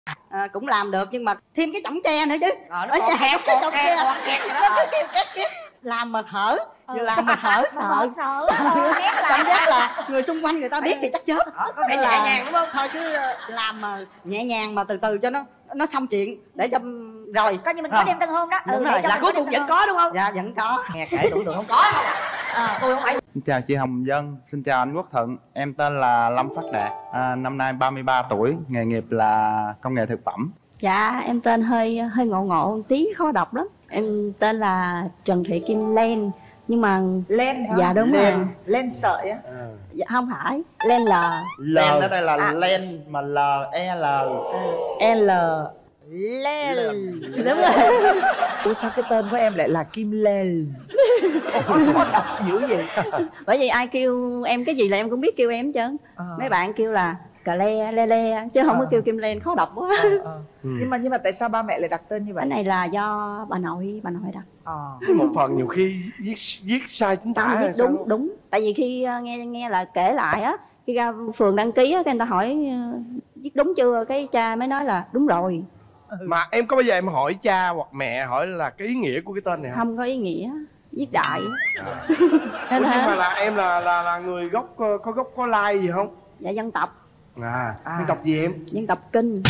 Cũng làm được nhưng mà thêm cái chõng tre nữa chứ. Nó còn kẹt, cái chõng kẹt, tre còn kẹt vậy đó. nó cứ két làm mà thở, vừa làm mà thở sợ ghét cảm giác là người xung quanh người ta biết thì chắc chết. Có vẻ nhẹ nhàng đúng không? Thôi cứ làm mà nhẹ nhàng mà từ từ cho nó xong chuyện để cho rồi coi như mình có đêm tân hôn đó. Đúng rồi, Là cuối cùng vẫn có đúng không? Dạ vẫn có. Nghe kể tưởng tượng không có đâu. Tôi không phải. Xin chào chị Hồng Vân, xin chào anh Quốc Thuận. Em tên là Lâm Phát Đạt, năm nay 33 tuổi, nghề nghiệp là công nghệ thực phẩm. Dạ em tên hơi ngộ một tí, khó đọc lắm. Em tên là Trần Thị Kim Len. Nhưng mà Len hả? dạ đúng rồi. Len sợi á. Dạ không phải, Len L. Len ở đây là len mà L E L. L. Len. Đúng rồi. Ủa sao cái tên của em lại là Kim Len? Khó đọc dữ vậy. Bởi vì ai kêu em cái gì là em cũng biết kêu em chứ. Mấy bạn kêu là cà le chứ không có kêu Kim Len, khó đọc quá. Nhưng mà tại sao ba mẹ lại đặt tên như vậy? Cái này là do bà nội đặt. Một phần nhiều khi viết sai chính tả hay sao? Đúng. Tại vì khi nghe là kể lại á, khi ra phường đăng ký á, cái người ta hỏi viết đúng chưa, cái cha mới nói là đúng rồi. Mà em có bao giờ em hỏi cha hoặc mẹ hỏi là cái ý nghĩa của cái tên này không? Không có ý nghĩa, viết đại. Nhưng mà là em là người gốc có gốc có lai gì không? Dạ dân tộc. Dân tộc gì em? Dân tộc Kinh.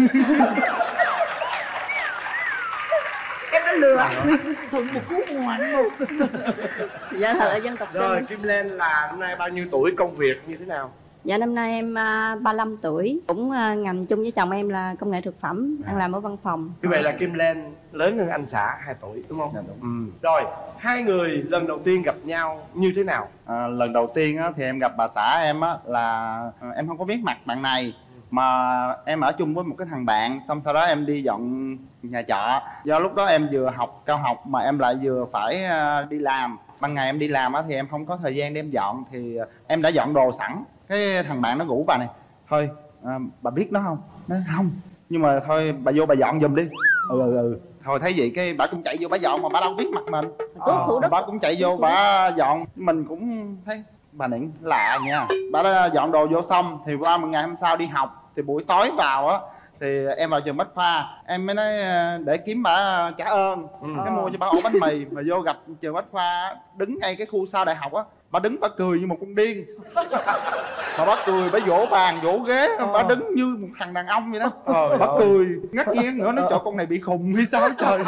Em đã lừa Thuận một cú ngoạn một. Dạ thật là dân tộc Kinh. Rồi Kim Len là năm nay bao nhiêu tuổi, công việc như thế nào? Dạ năm nay em 35 tuổi. Cũng ngành chung với chồng em là công nghệ thực phẩm, đang làm ở văn phòng. Như vậy là Kim Len lớn hơn anh xã 2 tuổi đúng không? Dạ đúng. Rồi, hai người lần đầu tiên gặp nhau như thế nào? Lần đầu tiên á, thì em gặp bà xã em á, là em không có biết mặt bạn này. Mà em ở chung với một cái thằng bạn. Xong sau đó em đi dọn nhà trọ. Do lúc đó em vừa học cao học mà em lại vừa phải đi làm. Ban ngày em đi làm á, thì em không có thời gian để em dọn. Thì em đã dọn đồ sẵn. Cái thằng bạn nó rủ bà này: thôi bà biết nó không? Nói không, nhưng mà thôi bà vô bà dọn giùm đi. Thôi thấy vậy cái bà cũng chạy vô bà dọn mà bà đâu biết mặt mình. Bà cũng chạy vô bà dọn. Mình cũng thấy bà này lạ nha. Bà đã dọn đồ vô xong thì qua một ngày hôm sau đi học, thì buổi tối vào á thì em vào trường Bách Khoa, em mới nói để kiếm bà trả ơn. Cái mua cho bà ổ bánh mì. Mà vô gặp trường Bách Khoa đứng ngay cái khu sau đại học á, bà đứng bà cười như một con điên. Mà bà cười, bà vỗ bàn vỗ ghế, bà đứng như một thằng đàn ông vậy đó. Bà cười ngắt nghiến nữa, nói trời con này bị khùng hay sao trời.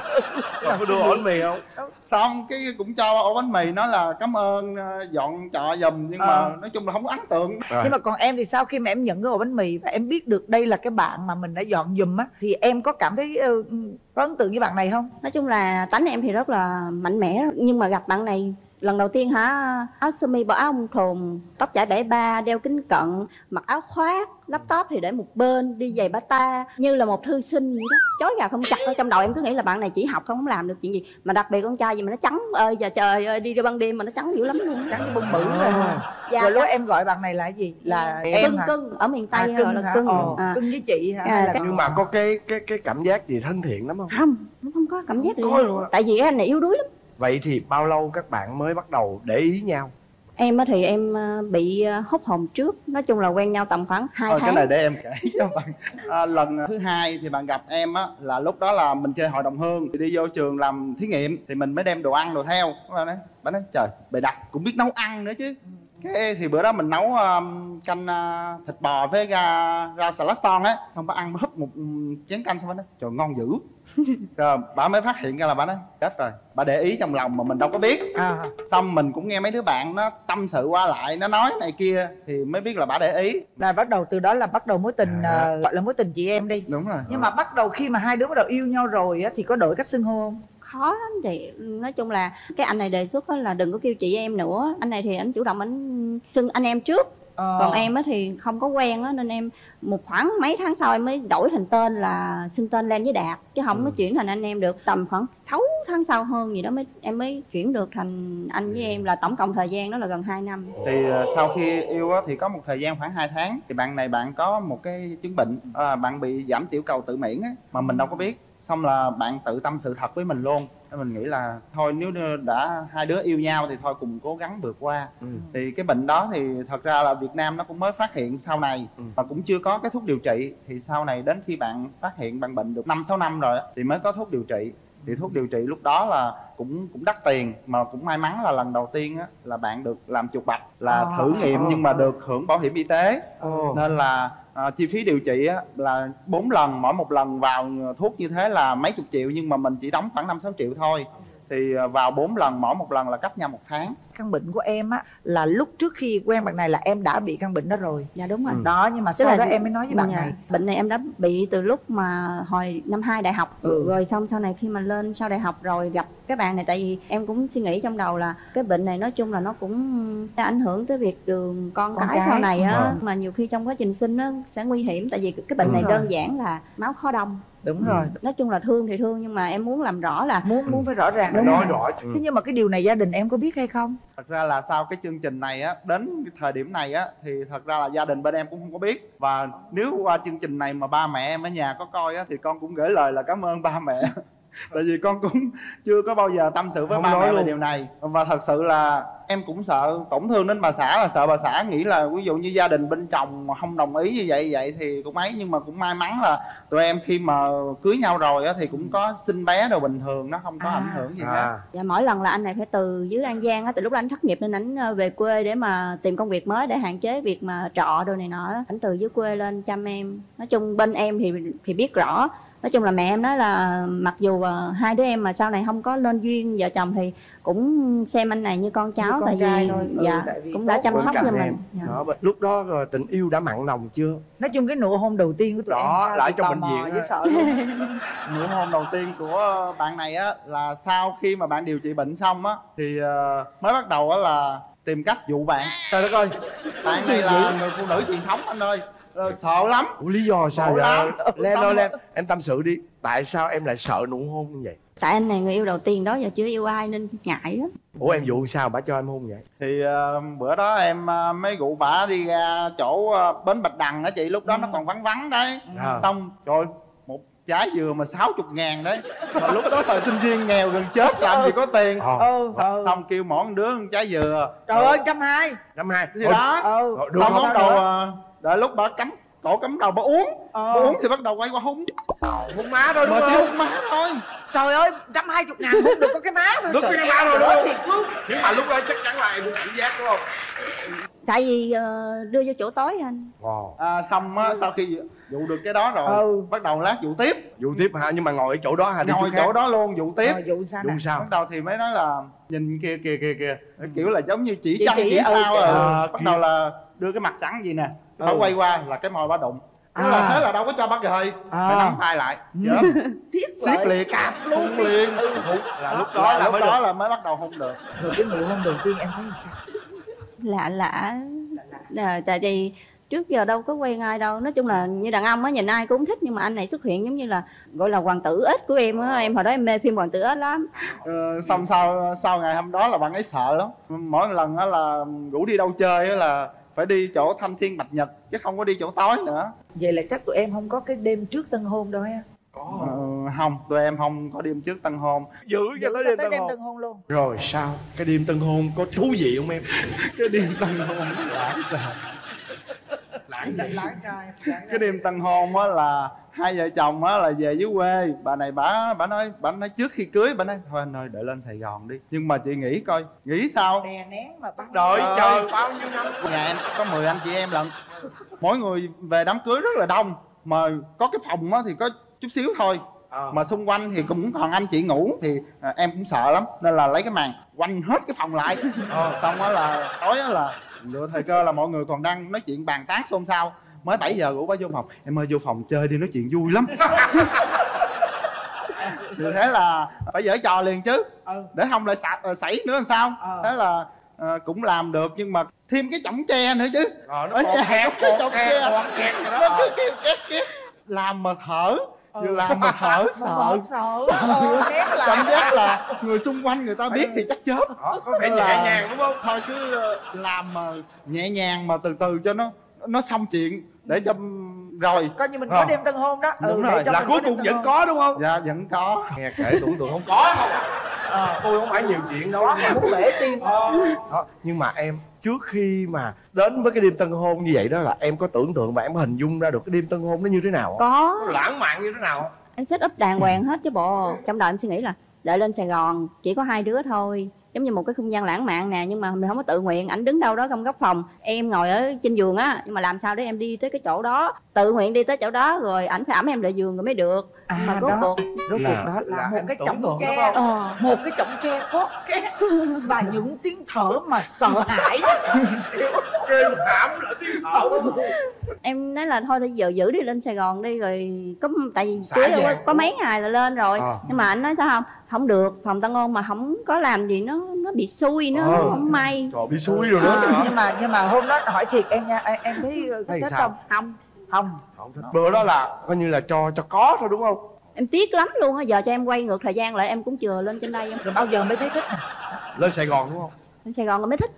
Có đưa ổ bánh mì không? Xong cái cũng cho ổ bánh mì, nói là cảm ơn dọn trọ giùm. Nhưng mà nói chung là không có ấn tượng. Nhưng mà còn em thì sau khi mà em nhận cái ổ bánh mì và em biết được đây là cái bạn mà mình đã dọn giùm á, thì em có cảm thấy có ấn tượng với bạn này không? Nói chung là tánh em thì rất là mạnh mẽ. Nhưng mà gặp bạn này lần đầu tiên hả, áo sơ mi bỏ áo ông thùng, tóc chải bể ba, đeo kính cận, mặc áo khoác, laptop thì để một bên, đi giày bata như là một thư sinh vậy đó, chói gà không chặt. Ở trong đầu em cứ nghĩ là bạn này chỉ học không làm được chuyện gì. Mà đặc biệt con trai gì mà nó trắng ơi và trời ơi, đi ra ban đêm mà nó trắng dữ lắm luôn, trắng như bông bự rồi. Rồi lúc em gọi bạn này là gì? Là em hả? Cưng ở miền Tây cưng là hả? cưng. Cưng với chị hả? Nhưng mà có cái cảm giác gì thân thiện lắm không? Không có cảm giác gì luôn. Tại vì cái anh này yếu đuối lắm. Vậy thì bao lâu các bạn mới bắt đầu để ý nhau? Em thì em bị hút hồn trước. Nói chung là quen nhau tầm khoảng 2 tháng. Cái này để em kể cho bạn. Lần thứ hai thì bạn gặp em á, là lúc đó là mình chơi hội đồng hương, thì đi vô trường làm thí nghiệm, thì mình mới đem đồ ăn đồ theo. Bạn nói trời bày đặt cũng biết nấu ăn nữa chứ. Cái thì bữa đó mình nấu canh thịt bò với rau xà lách son á, xong bà ăn bà húp một chén canh, xong bà nói trời ngon dữ. Rồi bà mới phát hiện ra là bà nói chết rồi, bà để ý trong lòng mà mình đâu có biết. Xong mình cũng nghe mấy đứa bạn nó tâm sự qua lại, nó nói này kia thì mới biết là bà để ý. Là bắt đầu từ đó là bắt đầu mối tình gọi là mối tình chị em đi. Đúng rồi. Nhưng mà bắt đầu khi mà hai đứa bắt đầu yêu nhau rồi á, thì có đổi cách xưng hô không? Khó lắm chị. Nói chung là cái anh này đề xuất là đừng có kêu chị em nữa. Anh này thì anh chủ động anh xưng anh em trước. Còn em á thì không có quen á, nên em một khoảng mấy tháng sau em mới đổi thành tên là xưng tên Len với Đạt, chứ không có chuyển thành anh em được. Tầm khoảng 6 tháng sau hơn gì đó em mới chuyển được thành anh với em, là tổng cộng thời gian đó là gần 2 năm. Thì sau khi yêu á, thì có một thời gian khoảng 2 tháng thì bạn này bạn có một cái chứng bệnh, bạn bị giảm tiểu cầu tự miễn á, mà mình đâu có biết. Xong là bạn tự tâm sự thật với mình luôn mình nghĩ là thôi nếu đã hai đứa yêu nhau thì thôi cùng cố gắng vượt qua. Thì cái bệnh đó thì thật ra là Việt Nam nó cũng mới phát hiện sau này và cũng chưa có cái thuốc điều trị. Thì sau này đến khi bạn phát hiện bạn bệnh được 5-6 năm rồi thì mới có thuốc điều trị. Thì thuốc điều trị lúc đó là cũng đắt tiền, mà cũng may mắn là lần đầu tiên á là bạn được làm chuột bạch, là thử nghiệm nhưng mà được hưởng bảo hiểm y tế. Nên là chi phí điều trị á là 4 lần, mỗi một lần vào thuốc như thế là mấy chục triệu, nhưng mà mình chỉ đóng khoảng 5-6 triệu thôi. Thì vào 4 lần, mỗi một lần là cách nhau 1 tháng. Căn bệnh của em á là lúc trước khi quen bạn này là em đã bị căn bệnh đó rồi. Dạ đúng rồi. Đó, nhưng mà sau đó em mới nói với bạn này. Bệnh này em đã bị từ lúc mà hồi năm 2 đại học. Rồi xong sau này khi mà lên sau đại học rồi gặp cái bạn này, tại vì em cũng suy nghĩ trong đầu là cái bệnh này nói chung là nó cũng ảnh hưởng tới việc đường con cái sau này á. Mà nhiều khi trong quá trình sinh nó sẽ nguy hiểm, tại vì cái bệnh này đơn giản là máu khó đông. Đúng rồi. Nói chung là thương thì thương, nhưng mà em muốn làm rõ là muốn phải rõ ràng. Nói rõ. Thế nhưng mà cái điều này gia đình em có biết hay không? Thật ra là sau cái chương trình này á, đến cái thời điểm này á thì thật ra là gia đình bên em cũng không có biết. Và nếu qua chương trình này mà ba mẹ em ở nhà có coi á thì con cũng gửi lời là cảm ơn ba mẹ. Tại vì con cũng chưa có bao giờ tâm sự với ba mẹ về điều này. Và thật sự là em cũng sợ tổn thương đến bà xã, là sợ bà xã nghĩ là ví dụ như gia đình bên chồng mà không đồng ý như vậy thì cũng ấy. Nhưng mà cũng may mắn là tụi em khi mà cưới nhau rồi á thì cũng có sinh bé đồ bình thường, nó không có ảnh hưởng gì hết. Dạ, mỗi lần là anh này phải từ dưới An Giang á, từ lúc anh thất nghiệp nên ảnh về quê để mà tìm công việc mới để hạn chế việc mà trọ đồ này nọ. Ảnh từ dưới quê lên chăm em. Nói chung bên em thì biết rõ. Nói chung là mẹ em nói là mặc dù hai đứa em mà sau này không có nên duyên vợ chồng thì cũng xem anh này như con cháu, như con tại vì thôi. dạ Tại vì cũng đã chăm sóc cho mình. Đó, lúc đó rồi tình yêu đã mặn nồng chưa? Nói chung cái nụ hôn đầu tiên của tụi em sao lại thì trong tò bệnh mò viện với á. sợ luôn. Nụ hôn đầu tiên của bạn này á là sau khi mà bạn điều trị bệnh xong á thì mới bắt đầu á là tìm cách dụ bạn. Trời đất ơi, Bạn này là người phụ nữ truyền thống anh ơi. Sợ lắm. lý do sao vậy? lắm. Len ơi, Len, em tâm sự đi. Tại sao em lại sợ nụ hôn như vậy? Tại anh này người yêu đầu tiên đó, giờ chưa yêu ai nên ngại lắm. Ủa em dụ sao bả cho em hôn vậy? Thì bữa đó em mới rủ bả đi ra chỗ bến Bạch Đằng á chị, lúc đó nó còn vắng vắng đấy. Xong trời, một trái dừa mà 60.000 đấy. Mà lúc đó thời sinh viên nghèo gần chết, làm gì có tiền. Xong kêu mỗi đứa một trái dừa. Trời ơi, 120. 120 Thì đó. Xong bắt đầu đợi lúc bả cắm cổ cắm đầu bả uống. Bả uống thì bắt đầu quay qua hôn. hôn má thôi đúng Mà chỉ không? hôn má thôi. Trời ơi, 120.000 hút được có cái má thôi. Được Trời cái má thôi đúng không? thiệt luôn. Nhưng mà lúc đó chắc chắn là em cũng cảnh giác đúng không? Tại vì đưa vô chỗ tối anh. Xong á, sau khi dụ được cái đó rồi bắt đầu lát dụ tiếp. Dụ tiếp hả? Nhưng mà ngồi ở chỗ đó hả? Đi Ngồi chỗ đó luôn dụ tiếp. Dụ sao nè? Dụ sao? Bắt đầu thì mới nói là nhìn kìa kiểu là giống như chỉ Chỉ chân chỉ sao bắt kia. đầu là đưa cái mặt sẵn gì nè, bà quay qua là cái môi bà đụng. Thế là đâu có cho bắt gời, phải nắm tay lại siết liền cạp luôn liền. Là lúc đó là mới bắt đầu hôn được. Rồi cái nụ hôn đầu tiên em thấy sao? Lạ tại vì trước giờ đâu có quen ai đâu. Nói chung là như đàn ông á, nhìn ai cũng thích, nhưng mà anh này xuất hiện giống như là gọi là hoàng tử ếch của em á. Em hồi đó em mê phim hoàng tử ếch lắm. Xong sau ngày hôm đó là bạn ấy sợ lắm. Mỗi lần á là rủ đi đâu chơi á là phải đi chỗ Thanh Thiên Bạch Nhật chứ không có đi chỗ tối nữa. Vậy là chắc tụi em không có cái đêm trước tân hôn đâu ha? Không, tụi em không có đêm trước tân hôn. Giữ cho tới đêm tân hôn luôn. Rồi sao? Cái đêm tân hôn có thú vị không em? Cái đêm tân hôn lãng xạ. Cái đêm tân hôn á là hai vợ chồng á là về dưới quê. Bà này bà nói trước khi cưới bà nói thôi anh ơi đợi lên Sài Gòn đi. Nhưng mà chị nghĩ coi, nghĩ sao? Đè nén mà bắt Đợi chờ bao nhiêu năm. Nhà em có 10 anh chị em lận. Mỗi người về đám cưới rất là đông. Mà có cái phòng á thì có chút xíu thôi. Mà xung quanh thì cũng còn anh chị ngủ. Thì em cũng sợ lắm nên là lấy cái màn quanh hết cái phòng lại. Xong á là tối á là lựa thời cơ là mọi người còn đang nói chuyện bàn tán xôn xao. Mới 7 giờ rủ bà vô phòng. Em ơi vô phòng chơi đi, nói chuyện vui lắm. Thì thế là phải giở trò liền chứ. Để không lại xảy nữa làm sao. Thế là cũng làm được, nhưng mà thêm cái chõng tre nữa chứ. Nó còn khét, cái chõng tre còn khét nó cứ kêu két. Làm mà thở. Vừa làm mà thở sợ. Cảm giác là người xung quanh người ta biết thì chắc chết. Có vẻ nhẹ nhàng đúng không? Thôi cứ làm mà nhẹ nhàng mà từ từ cho nó xong chuyện để cho rồi coi như mình có đêm tân hôn đó. Đúng rồi, là cuối cùng vẫn có đúng không? Dạ vẫn có. Nghe kể tưởng tượng không có không. Tôi không phải nhiều chuyện đâu. muốn bể tim. Đó, nhưng mà em trước khi mà đến với cái đêm tân hôn như vậy đó là em có tưởng tượng và em có hình dung ra được cái đêm tân hôn nó như thế nào không? Có. Nó lãng mạn như thế nào không? Em set up đàng hoàng hết chứ bộ. Trong đầu em suy nghĩ là đợi lên Sài Gòn chỉ có 2 đứa thôi, giống như một cái không gian lãng mạn nè, nhưng mà mình không có tự nguyện. Ảnh đứng đâu đó trong góc phòng, em ngồi ở trên giường á, nhưng mà làm sao để em đi tới cái chỗ đó, tự nguyện đi tới chỗ đó, rồi ảnh phải ẵm em lại giường rồi mới được. Mà rốt cuộc đó là một cái chõng tre, một cái chõng tre cốt két và những tiếng thở mà sợ hãi. Kêu hãm là tiếng thở. Em nói là thôi thì giờ giữ đi lên Sài Gòn đi rồi có, tại vì Xả cưới về. có mấy ngày là lên rồi. Nhưng mà anh nói sao không, không được, phòng tân hôn mà không có làm gì nó bị xui, nó không may. Trời, bị xui rồi đó. Nhưng mà hôm đó hỏi thiệt em nha, em thấy Thấy thích sao? không? Không. Không thích. Bữa đó là coi như là cho có thôi đúng không? Em tiếc lắm luôn á, giờ cho em quay ngược thời gian lại em cũng chừa lên trên đây. Rồi bao giờ mới thấy thích nè? Lên Sài Gòn đúng không? Lên Sài Gòn rồi mới thích.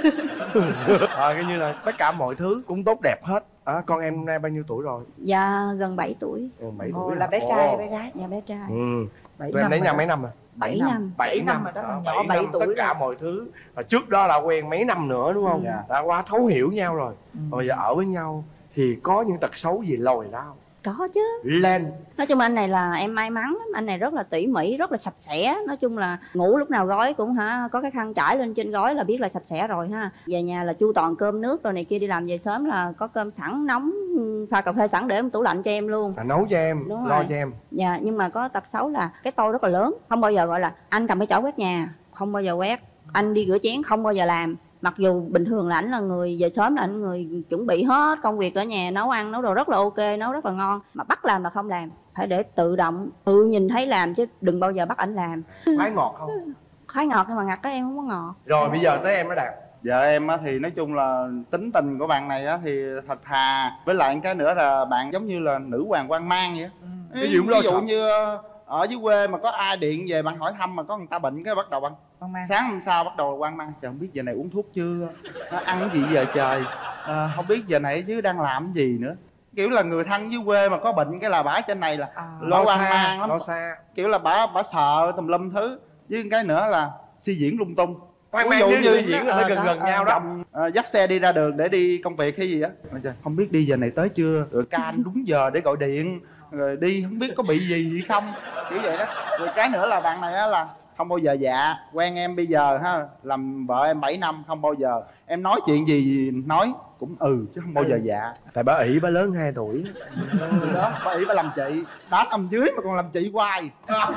Coi như là tất cả mọi thứ cũng tốt đẹp hết. Con em nay bao nhiêu tuổi rồi? Dạ gần 7 tuổi. 7 tuổi. Là bé trai hay bé gái? Dạ bé trai. Tụi em lấy nhau mấy năm rồi? 7 năm. 7 năm rồi đó, Đó, nhỏ 7 tuổi tất cả rồi. mọi thứ. Và trước đó là quen mấy năm nữa đúng không? Đã quá thấu hiểu nhau rồi. Rồi giờ ở với nhau thì có những tật xấu gì lòi ra không? Có chứ. Lên. Nói chung anh này là em may mắn lắm. Anh này rất là tỉ mỉ, rất là sạch sẽ. Nói chung là ngủ lúc nào gói cũng có cái khăn trải lên trên gói là biết là sạch sẽ rồi ha. Về nhà là chu toàn cơm nước rồi này kia, đi làm về sớm là có cơm sẵn nóng, pha cà phê sẵn để trong tủ lạnh cho em luôn. Nấu cho em, Đúng lo rồi. cho em. Dạ, nhưng mà có tật xấu là cái tôi rất là lớn. Không bao giờ gọi là anh cầm cái chổi quét nhà, không bao giờ quét. Anh đi rửa chén không bao giờ làm. Mặc dù bình thường là ảnh là người về sớm, là ảnh người chuẩn bị hết công việc ở nhà, nấu ăn nấu đồ rất là ok, nấu rất là ngon, mà bắt làm là không làm, phải để tự động tự nhìn thấy làm chứ đừng bao giờ bắt ảnh làm. Khoái ngọt không? Khoái ngọt nhưng mà ngặt cái em không có ngọt. Rồi bây giờ tới em đó Đạt. Vợ em á thì nói chung là tính tình của bạn này á thì thật thà, với lại cái nữa là bạn giống như là nữ hoàng quan mang vậy. Cái gì cũng lo Ví dụ sợ. như ở dưới quê mà có ai điện về bạn hỏi thăm mà có người ta bệnh cái bắt đầu bạn sáng hôm sau bắt đầu là quan mang, trời không biết giờ này uống thuốc chưa, nó ăn cái gì giờ trời, không biết giờ này chứ đang làm cái gì nữa. Kiểu là người thân dưới quê mà có bệnh cái là bả trên này là lo quan mang lắm, lo xa. kiểu là bả sợ tùm lum thứ. Với cái nữa là suy diễn lung tung. Khoan mang với suy diễn là nó gần gần nhau đó. Dắt xe đi ra đường để đi công việc hay gì á, không biết đi giờ này tới chưa, rồi canh đúng giờ để gọi điện, rồi đi không biết có bị gì không, kiểu vậy đó. Rồi cái nữa là bạn này á là không bao giờ dạ. Quen em bây giờ ha, làm vợ em 7 năm không bao giờ em nói chuyện gì nói cũng chứ không bao giờ dạ. Tại bà ỷ bà lớn 2 tuổi. Đó, bà ỷ bà làm chị, đá cầm dưới mà còn làm chị hoài.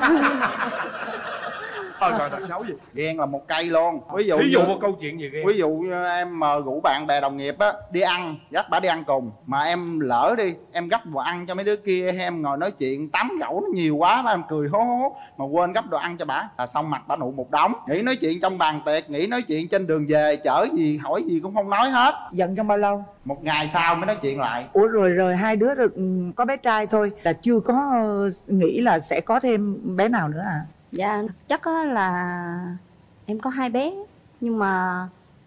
Thôi còn tật xấu gì? Ghen là một cây luôn. Ví dụ một câu chuyện gì ghen? Ví dụ như em mà rủ bạn bè đồng nghiệp á đi ăn, dắt bả đi ăn cùng, mà em lỡ đi em gấp đồ ăn cho mấy đứa kia, hay em ngồi nói chuyện tám gẫu nó nhiều quá mà em cười hố hố mà quên gấp đồ ăn cho bả, là xong mặt bả nụ một đống. Nghĩ nói chuyện trong bàn tiệc, nghĩ nói chuyện trên đường về, chở gì hỏi gì cũng không nói hết. Giận trong bao lâu? Một ngày sau mới nói chuyện lại. Ủa rồi hai đứa rồi, có bé trai thôi là chưa có nghĩ là sẽ có thêm bé nào nữa à? Dạ chắc là em có 2 bé, nhưng mà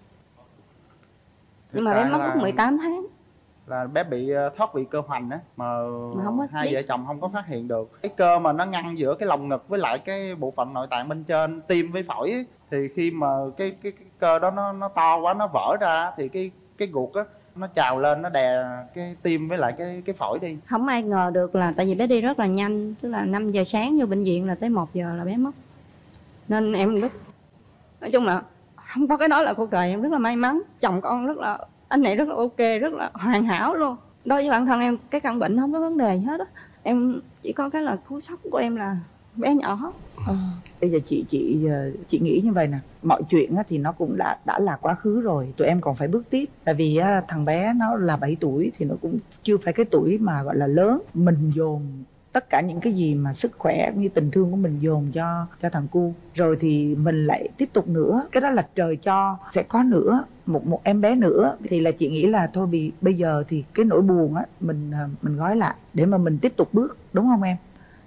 bé mất lúc 18 tháng. Là bé bị thoát vị cơ hoành á, mà không có hai biết. vợ chồng không có phát hiện được. Cái cơ mà nó ngăn giữa cái lồng ngực với lại cái bộ phận nội tạng bên trên tim với phổi ấy, thì khi mà cái cơ đó nó to quá, nó vỡ ra thì cái ruột á nó trào lên, nó đè cái tim với lại cái phổi đi. Không ai ngờ được là tại vì bé đi rất là nhanh, tức là 5 giờ sáng vô bệnh viện là tới 1 giờ là bé mất. Nên em rất, nói chung là không có cái đó là cuộc đời em rất là may mắn. Chồng con rất là, anh này rất là ok, rất là hoàn hảo luôn. Đối với bản thân em cái căn bệnh không có vấn đề hết á. Em chỉ có cái là cú sốc của em là bé nhỏ. Bây giờ chị nghĩ như vậy nè, mọi chuyện thì nó cũng đã là quá khứ rồi, tụi em còn phải bước tiếp. Tại vì thằng bé nó là 7 tuổi thì nó cũng chưa phải cái tuổi mà gọi là lớn. Mình dồn tất cả những cái gì mà sức khỏe cũng như tình thương của mình dồn cho thằng cu, rồi thì mình lại tiếp tục nữa. Cái đó là trời cho sẽ có nữa, một em bé nữa. Thì là chị nghĩ là thôi, vì bây giờ thì cái nỗi buồn á mình gói lại để mà mình tiếp tục bước, đúng không em?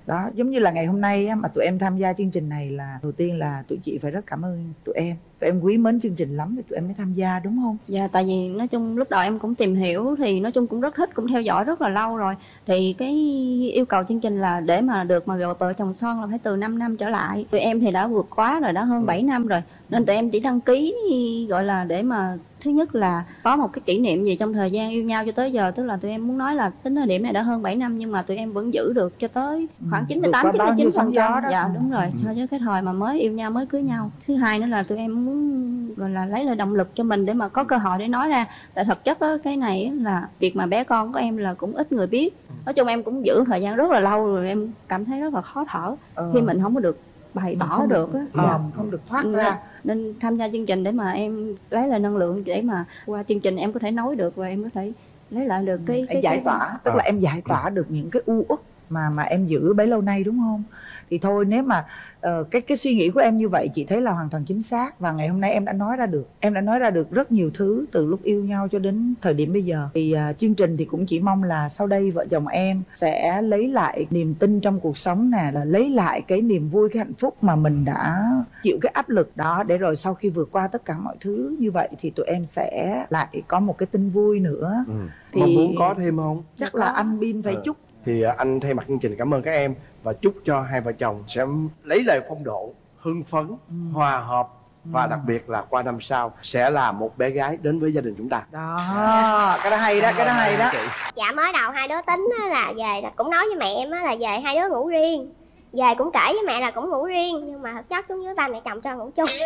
Đó, giống như là ngày hôm nay á, mà tụi em tham gia chương trình này là đầu tiên là tụi chị phải rất cảm ơn tụi em quý mến chương trình lắm thì tụi em mới tham gia, đúng không? Dạ, tại vì nói chung lúc đầu em cũng tìm hiểu thì nói chung cũng rất thích, cũng theo dõi rất là lâu rồi. Thì cái yêu cầu chương trình là để mà được mà gặp vợ chồng son là phải từ 5 năm trở lại. Tụi em thì đã vượt quá rồi, đã hơn 7 năm rồi. Nên tụi em chỉ đăng ký gọi là để mà thứ nhất là có một cái kỷ niệm gì trong thời gian yêu nhau cho tới giờ. Tức là tụi em muốn nói là tính thời điểm này đã hơn 7 năm nhưng mà tụi em vẫn giữ được cho tới khoảng 98-99%. Dạ đúng rồi, cho tới cái thời mà mới yêu nhau, mới cưới nhau. Thứ hai nữa là tụi em muốn gọi là lấy lại động lực cho mình để mà có cơ hội để nói ra. Tại thực chất á, cái này là việc mà bé con của em là cũng ít người biết. Nói chung em cũng giữ thời gian rất là lâu rồi, em cảm thấy rất là khó thở khi mình không có được bày tỏ được á. Không được thoát ra. Nên tham gia chương trình để mà em lấy lại năng lượng, để mà qua chương trình em có thể nói được và em có thể lấy lại được cái giải tỏa, tức là em giải tỏa được những cái u uất mà em giữ bấy lâu nay, đúng không? Thì thôi, nếu mà cái suy nghĩ của em như vậy chị thấy là hoàn toàn chính xác. Và ngày hôm nay em đã nói ra được rất nhiều thứ từ lúc yêu nhau cho đến thời điểm bây giờ. Thì chương trình thì cũng chỉ mong là sau đây vợ chồng em sẽ lấy lại niềm tin trong cuộc sống nè, là lấy lại cái niềm vui, cái hạnh phúc mà mình đã chịu cái áp lực đó, để rồi sau khi vượt qua tất cả mọi thứ như vậy thì tụi em sẽ lại có một cái tin vui nữa. Thì mong muốn có thêm không? Chắc là anh Bin phải chúc. Thì anh thay mặt chương trình cảm ơn các em và chúc cho hai vợ chồng sẽ lấy lại phong độ, hưng phấn, hòa hợp và đặc biệt là qua năm sau sẽ là một bé gái đến với gia đình chúng ta. Đó, cái đó hay đó, cái đó hay đó. Dạ mới đầu hai đứa tính là về là cũng nói với mẹ em là về hai đứa ngủ riêng, về cũng kể với mẹ là cũng ngủ riêng, nhưng mà thực chất xuống dưới ba mẹ chồng cho ngủ chung.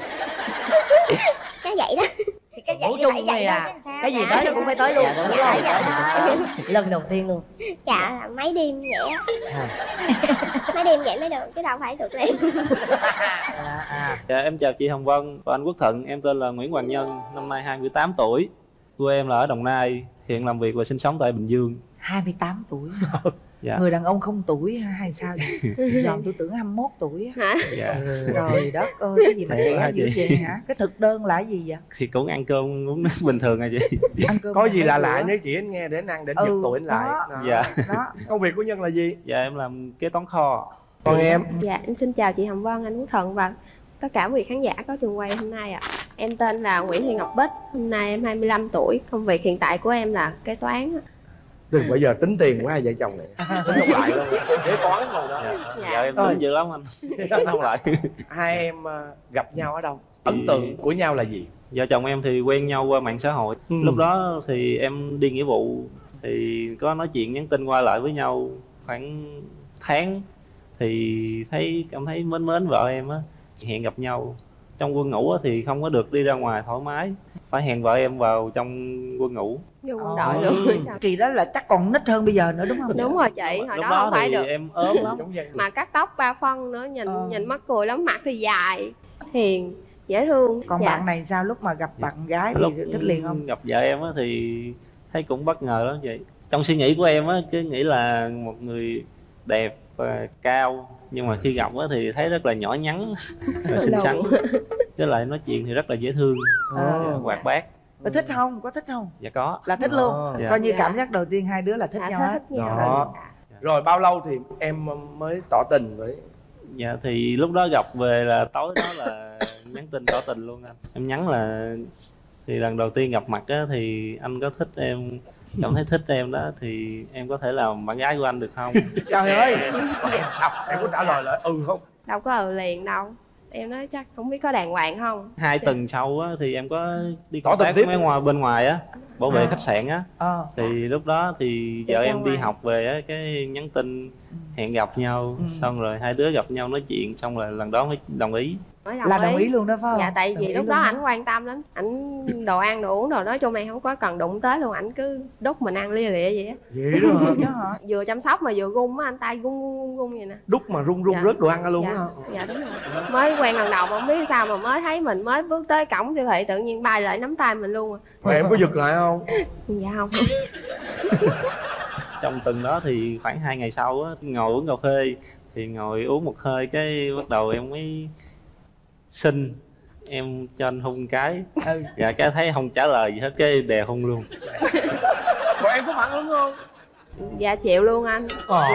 Cái vậy đó. Thì cái ngủ chung thì là cái gì tới nó cũng phải tới luôn, đúng không? Lần đầu tiên luôn. Dạ là mấy đêm vậy á. Mấy đêm vậy mới được chứ đâu phải được liền. Dạ, em chào chị Hồng Vân và anh Quốc Thuận. Em tên là Nguyễn Hoàng Nhân, năm nay 28 tuổi. Quê em là ở Đồng Nai, hiện làm việc và sinh sống tại Bình Dương. 28 tuổi. Dạ. Người đàn ông không tuổi hay sao vậy? Dòm tôi tưởng 21 tuổi á. Hả? Dạ. Trời đất ơi, cái gì mà trẻ dữ vậy hả? Cái thực đơn là gì vậy? Thì cũng ăn cơm uống nước bình thường à chị. Ăn cơm có gì lạ lạ nếu chị anh nghe để anh ăn để giật tuổi anh lại. Đó. Dạ. Đó. Công việc của Nhân là gì? Dạ em làm kế toán kho. Còn em? Dạ em xin chào chị Hồng Vân, anh Quốc Thuận và tất cả quý khán giả có trường quay hôm nay ạ. Em tên là Nguyễn Thị Ngọc Bích, hôm nay em 25 tuổi, công việc hiện tại của em là kế toán. Đừng bây giờ tính tiền của hai vợ chồng này. Tính không lại luôn. Kế toán rồi đó. Dạ em tính dữ lắm anh. Tính không lại. Hai em gặp nhau ở đâu? Ấn tượng của nhau là gì? Vợ chồng em thì quen nhau qua mạng xã hội. Lúc đó thì em đi nghĩa vụ thì có nói chuyện nhắn tin qua lại với nhau khoảng tháng, thì cảm thấy mến vợ em á, hẹn gặp nhau. Trong quân ngũ thì không có được đi ra ngoài thoải mái, phải hẹn vợ em vào trong quân ngũ. Vô quân đội luôn. Kỳ đó là chắc còn nít hơn bây giờ nữa đúng không? Đúng rồi chị, hồi lúc đó không phải thì được. em ốm lắm. Mà cắt tóc 3 phân nữa, nhìn mắc cười lắm, mặt thì dài, hiền, dễ thương. Còn bạn này sao, lúc mà gặp bạn gái thì thích liền không? Gặp vợ em á thì thấy cũng bất ngờ lắm vậy. Trong suy nghĩ của em á cứ nghĩ là một người đẹp và cao, nhưng mà khi gặp á thì thấy rất là nhỏ nhắn và xinh xắn, với lại nói chuyện thì rất là dễ thương, hoạt bát. Có thích không? Có thích không? Dạ có. Là thích luôn. Dạ. Coi như cảm giác đầu tiên hai đứa là thích nhau hết. Đó. Rồi bao lâu thì em mới tỏ tình với? Dạ thì lúc đó gặp về là tối đó là nhắn tin tỏ tình luôn anh. Em nhắn là thì lần đầu tiên gặp mặt á thì anh có thích em, cảm thấy thích em đó thì em có thể làm bạn gái của anh được không? Trời ơi. Em sao? Em có trả lời là không? Đâu có liền đâu. Em nói chắc không biết có đàng hoàng không. 2 tuần sau á thì em có đi công tác với bên ngoài á, bảo vệ khách sạn á. Thì lúc đó thì vợ em đi học về á, cái nhắn tin hẹn gặp nhau, xong rồi hai đứa gặp nhau nói chuyện, xong rồi lần đó mới đồng ý. Đồng ý luôn đó phải không? Dạ tại vì lúc đó ảnh quan tâm lắm, ảnh đồ ăn đồ uống đồ nói chung này không có cần đụng tới luôn, ảnh cứ đút mình ăn lia lịa vậy á. Vậy đó hả? Vừa chăm sóc mà vừa gung á, anh tay gung vậy nè. Đút mà rung rớt đồ ăn luôn á. Dạ đúng rồi. Mới quen lần đầu mà không biết sao mà mới thấy mình mới bước tới cổng siêu thị tự nhiên bay lại nắm tay mình luôn. Rồi em có giật lại không? Dạ không. Trong tuần đó thì khoảng 2 ngày sau á, ngồi uống cà phê thì ngồi uống một hơi cái bắt đầu em mới xin em cho anh hôn cái. Dạ cái thấy không trả lời gì hết, cái đè hôn luôn. Còn em có phản ứng không? Dạ chịu luôn anh.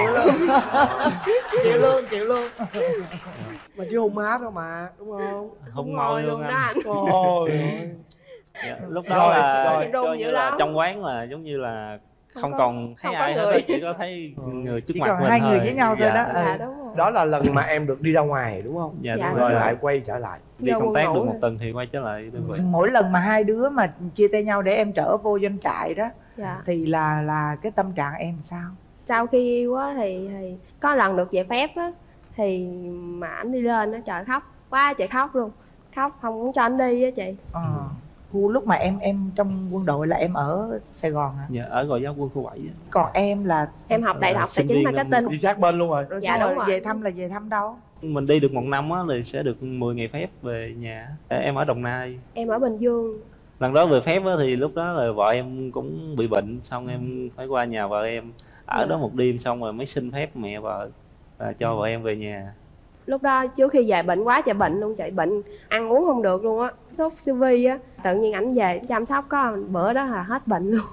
Chịu luôn mà chứ hôn má đâu mà, đúng không? Hôn môi luôn anh. Ôi dạ, lúc đó là run coi dữ như là lắm. trong quán là giống như là không có- còn thấy không có ai hết người. á, chỉ có thấy người trước Chỉ mặt còn mình hai người thôi. với nhau thôi Dạ. đó. Dạ đúng rồi. đó là lần mà em được đi ra ngoài đúng không? Dạ, Dạ. đúng Rồi rồi. lại quay trở lại. Đi Vô công quân tác ngũ được rồi. một tuần thì quay trở lại đơn vị. Mỗi lần mà hai đứa mà chia tay nhau để em trở vô doanh trại đó Dạ. thì là cái tâm trạng em sao? Sau khi yêu á thì có lần được về phép á, thì mà ảnh đi lên nó trời khóc quá trời khóc luôn, khóc không muốn cho anh đi á chị. Lúc mà em trong quân đội là em ở Sài Gòn hả? Dạ, ở Gò Giáo quân khu 7 á. Còn em là Em học đại học tài sinh chính viên marketing. Đi sát bên luôn rồi. rồi Dạ, xong đúng rồi rồi. về thăm là về thăm đâu? Mình đi được một năm á thì sẽ được 10 ngày phép về nhà. Em ở Đồng Nai. Em ở Bình Dương. Lần đó về phép á thì lúc đó là vợ em cũng bị bệnh, xong em phải qua nhà vợ em ở đó một đêm, xong rồi mới xin phép mẹ vợ và cho vợ em về nhà. Lúc đó trước khi về bệnh quá trời bệnh luôn chị, bệnh ăn uống không được luôn á, sốt siêu vi á. Tự nhiên ảnh về chăm sóc có bữa đó là hết bệnh luôn.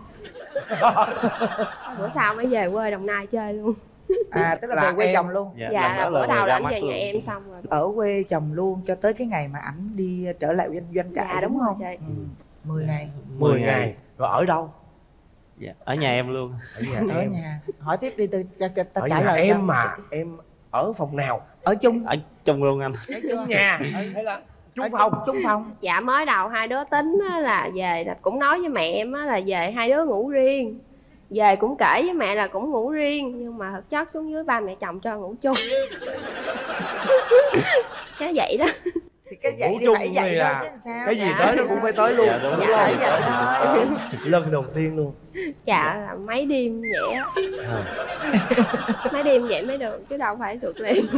Bữa sau mới về quê Đồng Nai chơi luôn. Tức là Là về quê em- chồng luôn. Dạ, lần là đó bữa đầu về là ra ảnh mắt về nhà luôn. em xong rồi. Ở quê chồng luôn cho tới cái ngày mà ảnh đi trở lại doanh trại, Dạ, đúng rồi không? chị. 10 ngày 10 ngày. Rồi ở đâu? Dạ, ở nhà em luôn. Ở nhà ở em. nhà. Hỏi tiếp đi, ta Ở trả nhà lời em cho. mà em ở phòng nào? Ở chung. Ở chung luôn anh. Chung nhà hay là Ở chung phòng? chung phòng. Dạ mới đầu hai đứa tính á là về là cũng nói với mẹ em á là về hai đứa ngủ riêng. Về cũng kể với mẹ là cũng ngủ riêng, nhưng mà thực chất xuống dưới ba mẹ chồng cho ngủ chung. Cái vậy đó. Thì cái vậy Ngủ thì chung phải thì vậy là thôi chứ sao? cái gì Dạ. tới nó cũng phải tới luôn. Dạ, đúng đúng rồi. không? Phải vậy thôi. Lần đầu tiên luôn. Dạ là mấy đêm vậy á. Mấy đêm vậy mới được chứ đâu phải được liền.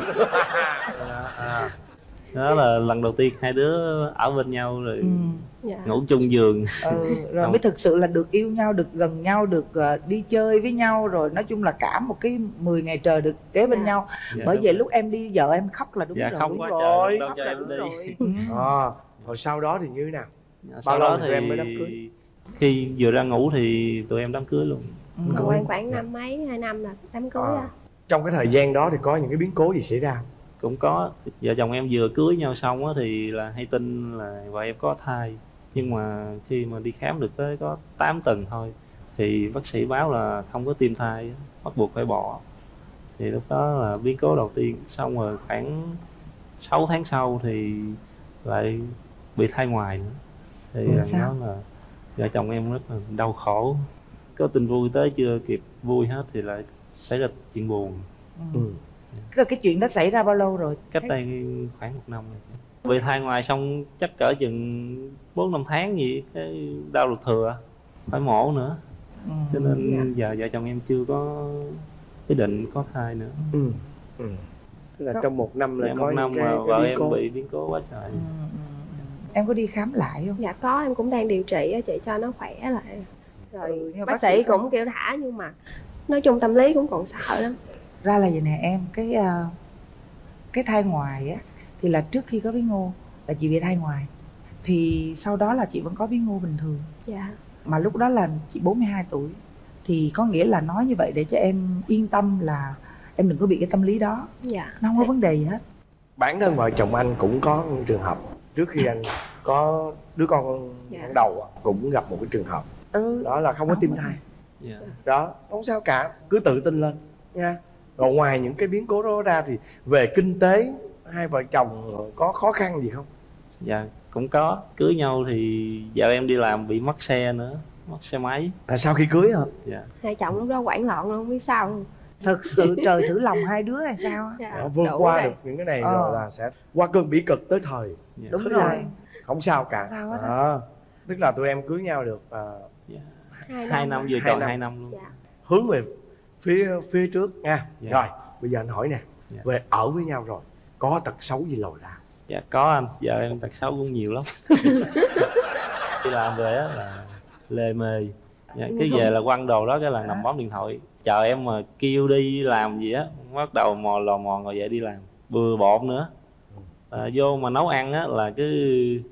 Đó là lần đầu tiên hai đứa ở bên nhau rồi Dạ. ngủ chung giường. Rồi mới thực sự là được yêu nhau, được gần nhau, được đi chơi với nhau, rồi nói chung là cả một cái 10 ngày trời được kế bên Dạ. nhau. Dạ, Bởi đúng vậy rồi. lúc em đi vợ em khóc là đúng Dạ rồi. không Đúng quá rồi. trời đâu Khóc cho là em đúng đi. rồi. Rồi sau đó thì như thế nào? Sau Bao lâu đó thì tụi em mới đám cưới? khi vừa ra ngủ thì tụi em đám cưới luôn. Còn em khoảng năm mấy 2 năm là đám cưới á. Trong cái thời gian đó thì có những cái biến cố gì xảy ra không? Cũng có, vợ chồng em vừa cưới nhau xong á thì là hay tin là vợ em có thai, nhưng mà khi mà đi khám được tới có 8 tuần thôi thì bác sĩ báo là không có tim thai, bắt buộc phải bỏ. Thì lúc đó là biến cố đầu tiên. Xong rồi khoảng 6 tháng sau thì lại bị thai ngoài nữa. Thì lần sao? đó là vợ chồng em rất là đau khổ, có tin vui tới chưa kịp vui hết thì lại xảy ra chuyện buồn. Rồi cái chuyện đó xảy ra bao lâu rồi? Cách đây khoảng 1 năm rồi. Bị thai ngoài xong chắc cỡ chừng 4-5 tháng gì cái đau ruột thừa, phải mổ nữa. Cho nên giờ vợ chồng em chưa có ý định có thai nữa. Tức là trong 1 năm là Dạ, có 1 năm những mà cái vợ biến em cố. bị biến cố quá trời. Em có đi khám lại không? Dạ có, em cũng đang điều trị á chị cho nó khỏe lại. Rồi Nhưng mà bác sĩ cũng kêu thả, nhưng mà nói chung tâm lý cũng còn sợ lắm. Ra là vậy nè em, cái thai ngoài á thì là trước khi có bí ngô là chị bị thai ngoài, thì sau đó là chị vẫn có bí ngô bình thường. Dạ. Mà lúc đó là chị 42 tuổi, thì có nghĩa là nói như vậy để cho em yên tâm là em đừng có bị cái tâm lý đó. Dạ. Nó không có vấn đề gì hết. Bản thân vợ chồng anh cũng có trường hợp trước khi anh có đứa con ban đầu cũng gặp một cái trường hợp đó là không có tim thai. Dạ. Đó, không sao cả, cứ tự tin lên nha. Rồi ngoài những cái biến cố đó ra thì về kinh tế hai vợ chồng có khó khăn gì không? Dạ cũng có. Cưới nhau thì vợ em đi làm bị mất xe nữa, mất xe máy. Sau khi cưới hả? Dạ. Hai chồng lúc đó hoảng loạn luôn, không biết sao luôn. Thật sự trời thử lòng hai đứa hay sao á. Dạ, Vượt đủ qua rồi. được những cái này rồi là sẽ qua cơn bỉ cực tới thời. Dạ. Đúng Tức rồi. là không sao cả. Không sao hết á. Đó. Tức là tụi em cưới nhau được Dạ. 2 2 năm vừa tròn 2 năm luôn. Dạ. hướng về phía trước nha. Dạ. Rồi bây giờ anh hỏi nè, Dạ. về ở với nhau rồi có tật xấu gì lòi ra? Dạ có anh, vợ em tật xấu cũng nhiều lắm. Đi làm về á là lề mề. Dạ, cái về là quăng đồ đó cái là nằm bấm điện thoại. Chờ em mà kêu đi làm gì á, bắt đầu lò mò ngồi dậy đi làm. Bừa bộn nữa. Vô mà nấu ăn á là cứ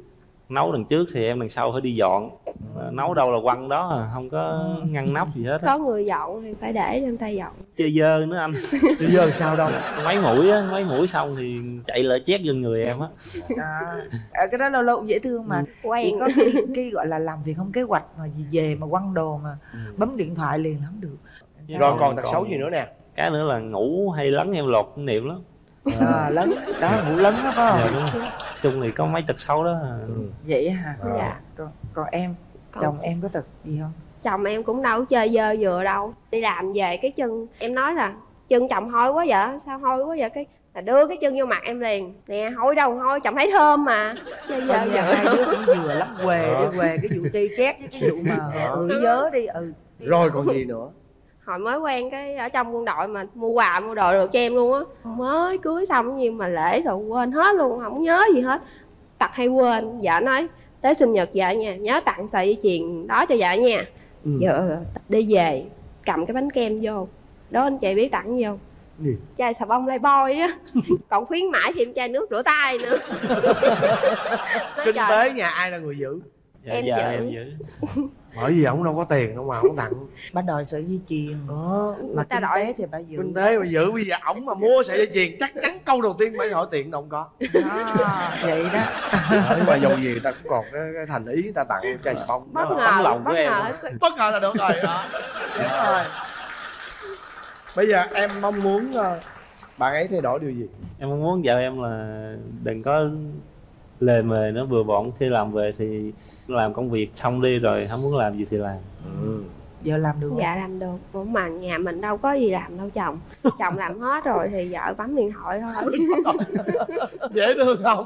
nấu đằng trước thì em đằng sau phải đi dọn. Nấu đâu là quăng đó à, không có ngăn nắp gì hết. Có người dọn thì phải để cho người ta dọn. Chơi dơ nữa anh. Chơi dơ sao đâu. Mấy mũi á, mấy mũi xong thì chạy lại chét vô người em á. Cái đó lâu lâu cũng dễ thương mà. Quen. Chỉ có cái gọi là làm việc không kế hoạch mà gì về mà quăng đồ mà bấm điện thoại liền là không được. Rồi còn tật xấu gì nữa nè? Cái nữa là ngủ hay lấn em lột niệm lắm. Lấn đó, ngủ lấn đó phải không? Dạ, đúng rồi. Chung thì có mấy tật xấu đó. Vậy hả? Dạ. Còn em, chồng em có tật gì không? Chồng em cũng đâu có chơi dơ vừa đâu. Đi làm về cái chân em nói là chân chồng hôi quá vậy, sao hôi quá vậy, cái là đưa cái chân vô mặt em liền. Nè hôi đâu hôi, chồng thấy thơm mà. Chơi dơ vừa. Hai đứa cũng vừa lắm, què đi què cái vụ chơi chét với cái vụ mà nhớ đi. Rồi còn gì nữa? Hồi mới quen cái ở trong quân đội mà mua quà mua đồ được cho em luôn á. Mới cưới xong nhưng mà lễ rồi quên hết luôn, không nhớ gì hết. Tật hay quên. Vợ nói tới sinh nhật vợ nha, nhớ tặng sợi dây chuyền đó cho vợ nha. Vợ đi về cầm cái bánh kem vô đó, anh chị biết tặng vô chai xà bông Lifebuoy á. Còn khuyến mãi thêm chai nước rửa tay nữa. Kinh tế nhà ai là người giữ? Dạ, em em giữ. Bởi vì ổng đâu có tiền đâu mà ổng tặng. Bà đòi sợi dây chuyền mà ta kinh đòi tế thì bà giữ. Kinh tế mà giữ, bây giờ ổng mà mua sợi dây chuyền chắc chắn câu đầu tiên phải hỏi tiền đâu không có. Vậy đó. Nhưng mà dù gì ta cũng còn cái thành ý ta tặng chai xà bông. Bất Tấm ngờ, lòng của bất em. ngờ. Bất ngờ là được rồi đó. Đúng rồi. Bây giờ em mong muốn bạn ấy thay đổi điều gì? Em mong muốn vợ em là đừng có lề mề nó bừa bộn, khi làm về thì làm công việc xong đi rồi không muốn làm gì thì làm. Vợ làm được không? Dạ làm được, cũng mà nhà mình đâu có gì làm đâu chồng. Chồng làm hết rồi thì vợ bấm điện thoại thôi. Dễ thương không?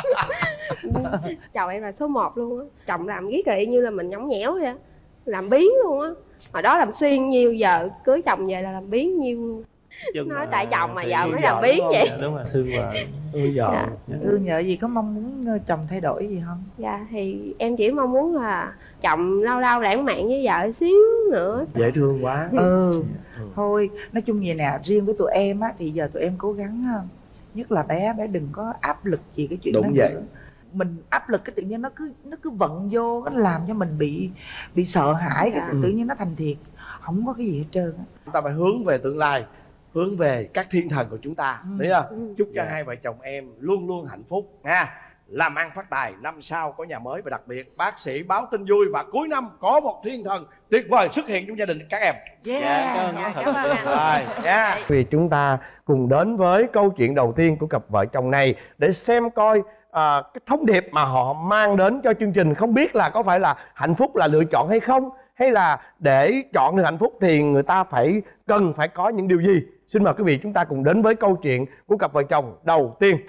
Chồng em là số 1 luôn á. Chồng làm ghét y như là mình nhõng nhẽo vậy á. Làm biến luôn á. Hồi đó làm xuyên nhiêu, giờ cưới chồng về là làm biến nhiêu. Nói tại chồng mà vợ mới làm biến vậy. Đúng rồi, thương vợ. Dạ. Thương vợ gì, có mong muốn chồng thay đổi gì không? Dạ thì em chỉ mong muốn là chồng lâu lâu lãng mạn với vợ xíu nữa. Dễ thương quá. Thôi nói chung vậy nè, riêng với tụi em á thì giờ tụi em cố gắng, nhất là bé đừng có áp lực gì cái chuyện đó nữa. Mình áp lực cái tự nhiên nó cứ vận vô, nó làm cho mình bị sợ hãi, cái tự nhiên nó thành thiệt, không có cái gì hết trơn á. Chúng ta phải hướng về tương lai, hướng về các thiên thần của chúng ta, thấy không? Chúc cho hai vợ chồng em luôn luôn hạnh phúc nha, làm ăn phát tài, năm sau có nhà mới, và đặc biệt bác sĩ báo tin vui và cuối năm có một thiên thần tuyệt vời xuất hiện trong gia đình các em. Cảm ơn anh. Vì chúng ta cùng đến với câu chuyện đầu tiên của cặp vợ chồng này để xem coi cái thông điệp mà họ mang đến cho chương trình, không biết là có phải là hạnh phúc là lựa chọn hay không, hay là để chọn được hạnh phúc thì người ta cần phải có những điều gì. Xin mời quý vị chúng ta cùng đến với câu chuyện của cặp vợ chồng đầu tiên.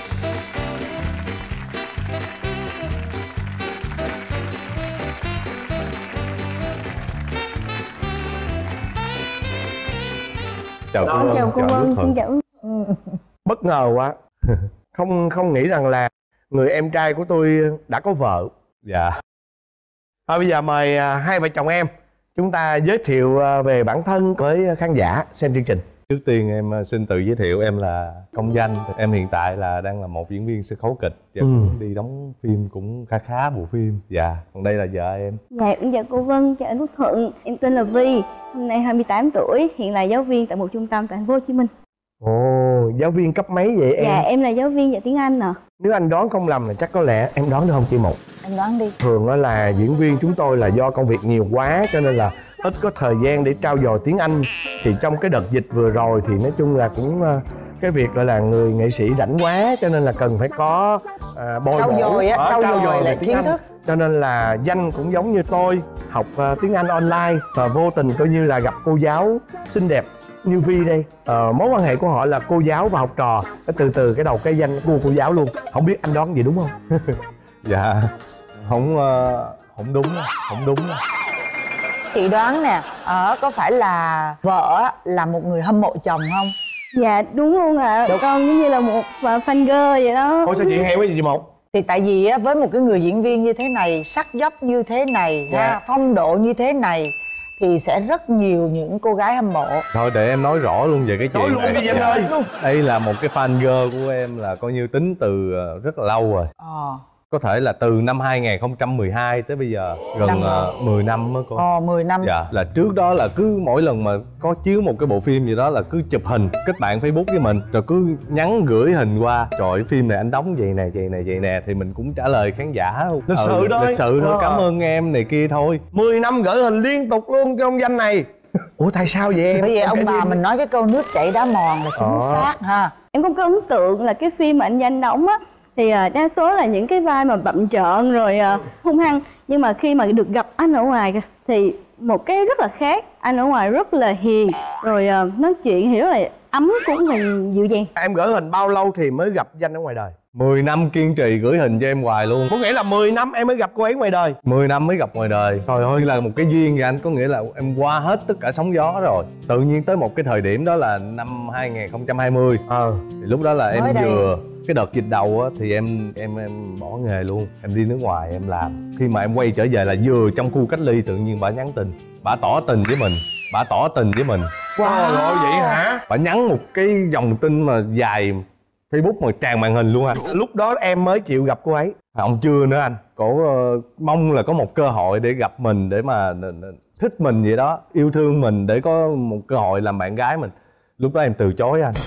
Chào cô Vân, xin chào. Bất ngờ quá. Không nghĩ rằng là người em trai của tôi đã có vợ. Dạ. Bây giờ mời hai vợ chồng em chúng ta giới thiệu về bản thân với khán giả xem chương trình. Trước tiên em xin tự giới thiệu, em là Công Danh. Em hiện tại là đang là một diễn viên sân khấu kịch và cũng đi đóng phim cũng khá bộ phim. Dạ, còn đây là vợ em. Dạ, em chào cô Vân, chào anh Quốc Thuận. Em tên là Vi, hôm nay 28 tuổi, hiện là giáo viên tại một trung tâm tại thành phố Hồ Chí Minh. Ồ, giáo viên cấp mấy vậy em? Dạ, em là giáo viên dạy tiếng Anh nè. Nếu anh đoán không lầm là chắc có lẽ em đoán được không chị Một? Anh đoán đi. Thường đó là diễn viên chúng tôi là do công việc nhiều quá cho nên là ít có thời gian để trau dồi tiếng Anh. Thì trong cái đợt dịch vừa rồi thì nói chung là cũng cái việc gọi là người nghệ sĩ rảnh quá cho nên là cần phải có bồi bổ, trau dồi lại kiến thức. Cho nên là Danh cũng giống như tôi, học tiếng Anh online và vô tình coi như là gặp cô giáo xinh đẹp như Vi đây. Mối quan hệ của họ là cô giáo và học trò. Từ cái đầu cái Danh của cô giáo luôn. Không biết anh đoán gì đúng không? Dạ, không đúng. Chị đoán nè, có phải là vợ là một người hâm mộ chồng không? Dạ, đúng luôn ạ. Con giống như là một fan girl vậy đó. Ủa sao chị hay quá vậy chị Một? Thì tại vì á, với một cái người diễn viên như thế này, sắc dấp như thế này, phong độ như thế này thì sẽ rất nhiều những cô gái hâm mộ. Thôi để em nói rõ luôn về cái chuyện nói này. Luôn đi Danh ơi. Đây là một cái fan girl của em, là coi như tính từ rất là lâu rồi. Có thể là từ năm 2012 tới bây giờ gần 10 năm á cô. 10 năm. Dạ, là trước đó là cứ mỗi lần mà có chiếu một cái bộ phim gì đó là cứ chụp hình kết bạn Facebook với mình, rồi cứ nhắn gửi hình qua. Trời ơi, phim này anh đóng vậy nè, vậy nè, thì mình cũng trả lời khán giả lịch sự thôi. Lịch sự thôi, cảm ơn em này kia thôi. 10 năm gửi hình liên tục luôn cho ông Danh này. Ủa tại sao vậy em? Bởi vì ông bà mình nói cái câu nước chảy đá mòn là chính xác ha. Em có cái ấn tượng là cái phim mà anh Danh đóng á thì đa số là những cái vai mà bặm trợn rồi hung hăng, nhưng mà khi mà được gặp anh ở ngoài thì một cái rất là khác. Anh ở ngoài rất là hiền, rồi nói chuyện thì rất là ấm, cũng là dịu dàng. Em gửi hình bao lâu thì mới gặp Danh ở ngoài đời? 10 năm kiên trì gửi hình cho em hoài luôn. Có nghĩa là 10 năm em mới gặp cô ấy ngoài đời? 10 năm mới gặp ngoài đời. Trời ơi, là một cái duyên vậy anh. Có nghĩa là em qua hết tất cả sóng gió rồi. Tự nhiên tới một cái thời điểm đó là năm 2020. Thì lúc đó là em vừa cái đợt dịch đầu á, thì em bỏ nghề luôn. Em đi nước ngoài em làm. Khi mà em quay trở về là vừa trong khu cách ly, tự nhiên bả nhắn tin. Bả tỏ tình với mình. Wow, rồi vậy hả? Bả nhắn một cái dòng tin mà dài Facebook mà tràn màn hình luôn anh. Lúc đó em mới chịu gặp cô ấy? Ông chưa nữa anh. Cổ mong là có một cơ hội để gặp mình, để mà thích mình vậy đó, yêu thương mình, để có một cơ hội làm bạn gái mình. Lúc đó em từ chối anh.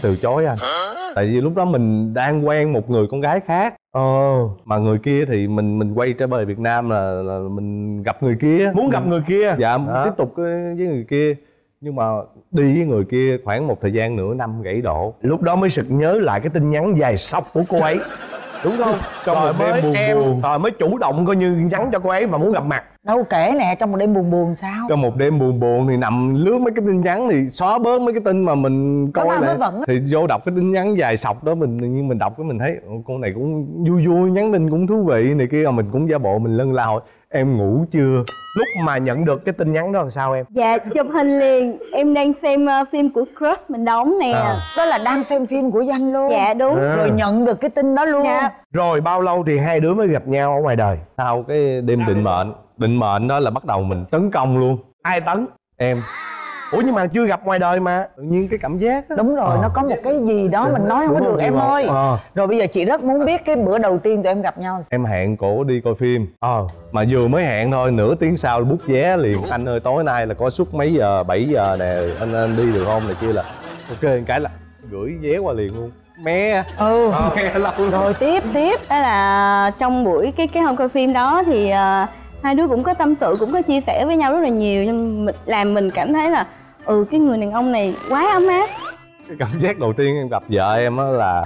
Tại vì lúc đó mình đang quen một người con gái khác. Mà người kia thì mình quay trở về Việt Nam là mình gặp người kia. Muốn gặp người kia? Dạ, tiếp tục với người kia. Nhưng mà đi với người kia khoảng một thời gian nửa năm gãy độ. Lúc đó mới sực nhớ lại cái tin nhắn dài sọc của cô ấy, đúng không? Trong một đêm buồn. Rồi mới chủ động coi như nhắn cho cô ấy mà muốn gặp mặt. Đâu kể nè, trong một đêm buồn sao? Trong một đêm buồn thì nằm lướt mấy cái tin nhắn thì xóa bớt mấy cái tin mà mình coi lại. Thì vô đọc cái tin nhắn dài sọc đó, mình đọc cái mình thấy con này cũng vui, nhắn tin cũng thú vị này kia, mà mình cũng giả bộ mình lân la hỏi em ngủ chưa. Lúc mà nhận được cái tin nhắn đó làm sao em? Dạ, chụp hình liền. Em đang xem phim của crush mình đóng nè. Đó là đang xem phim của Danh luôn? Dạ đúng. Rồi nhận được cái tin đó luôn? Dạ. Rồi bao lâu thì hai đứa mới gặp nhau ở ngoài đời? Sau cái đêm định mệnh đó là bắt đầu mình tấn công luôn. Ai tấn? Em. Ủa nhưng mà chưa gặp ngoài đời mà. Tự nhiên cái cảm giác đó. Đúng rồi, nó có một cái gì đó mình nói không có được em ơi. Rồi bây giờ chị rất muốn biết cái bữa đầu tiên tụi em gặp nhau. Em hẹn cổ đi coi phim. Mà vừa mới hẹn thôi, nửa tiếng sau bút vé liền. Anh ơi tối nay là có suất mấy giờ, 7 giờ nè, anh đi được không này kia, là ok, cái là gửi vé qua liền luôn. Mẹ. Mẹ lâu rồi. Tiếp đó là trong buổi cái hôm coi phim đó thì hai đứa cũng có tâm sự, cũng có chia sẻ với nhau rất là nhiều, nhưng làm mình cảm thấy là cái người đàn ông này quá ấm áp. Cái cảm giác đầu tiên em gặp vợ em á là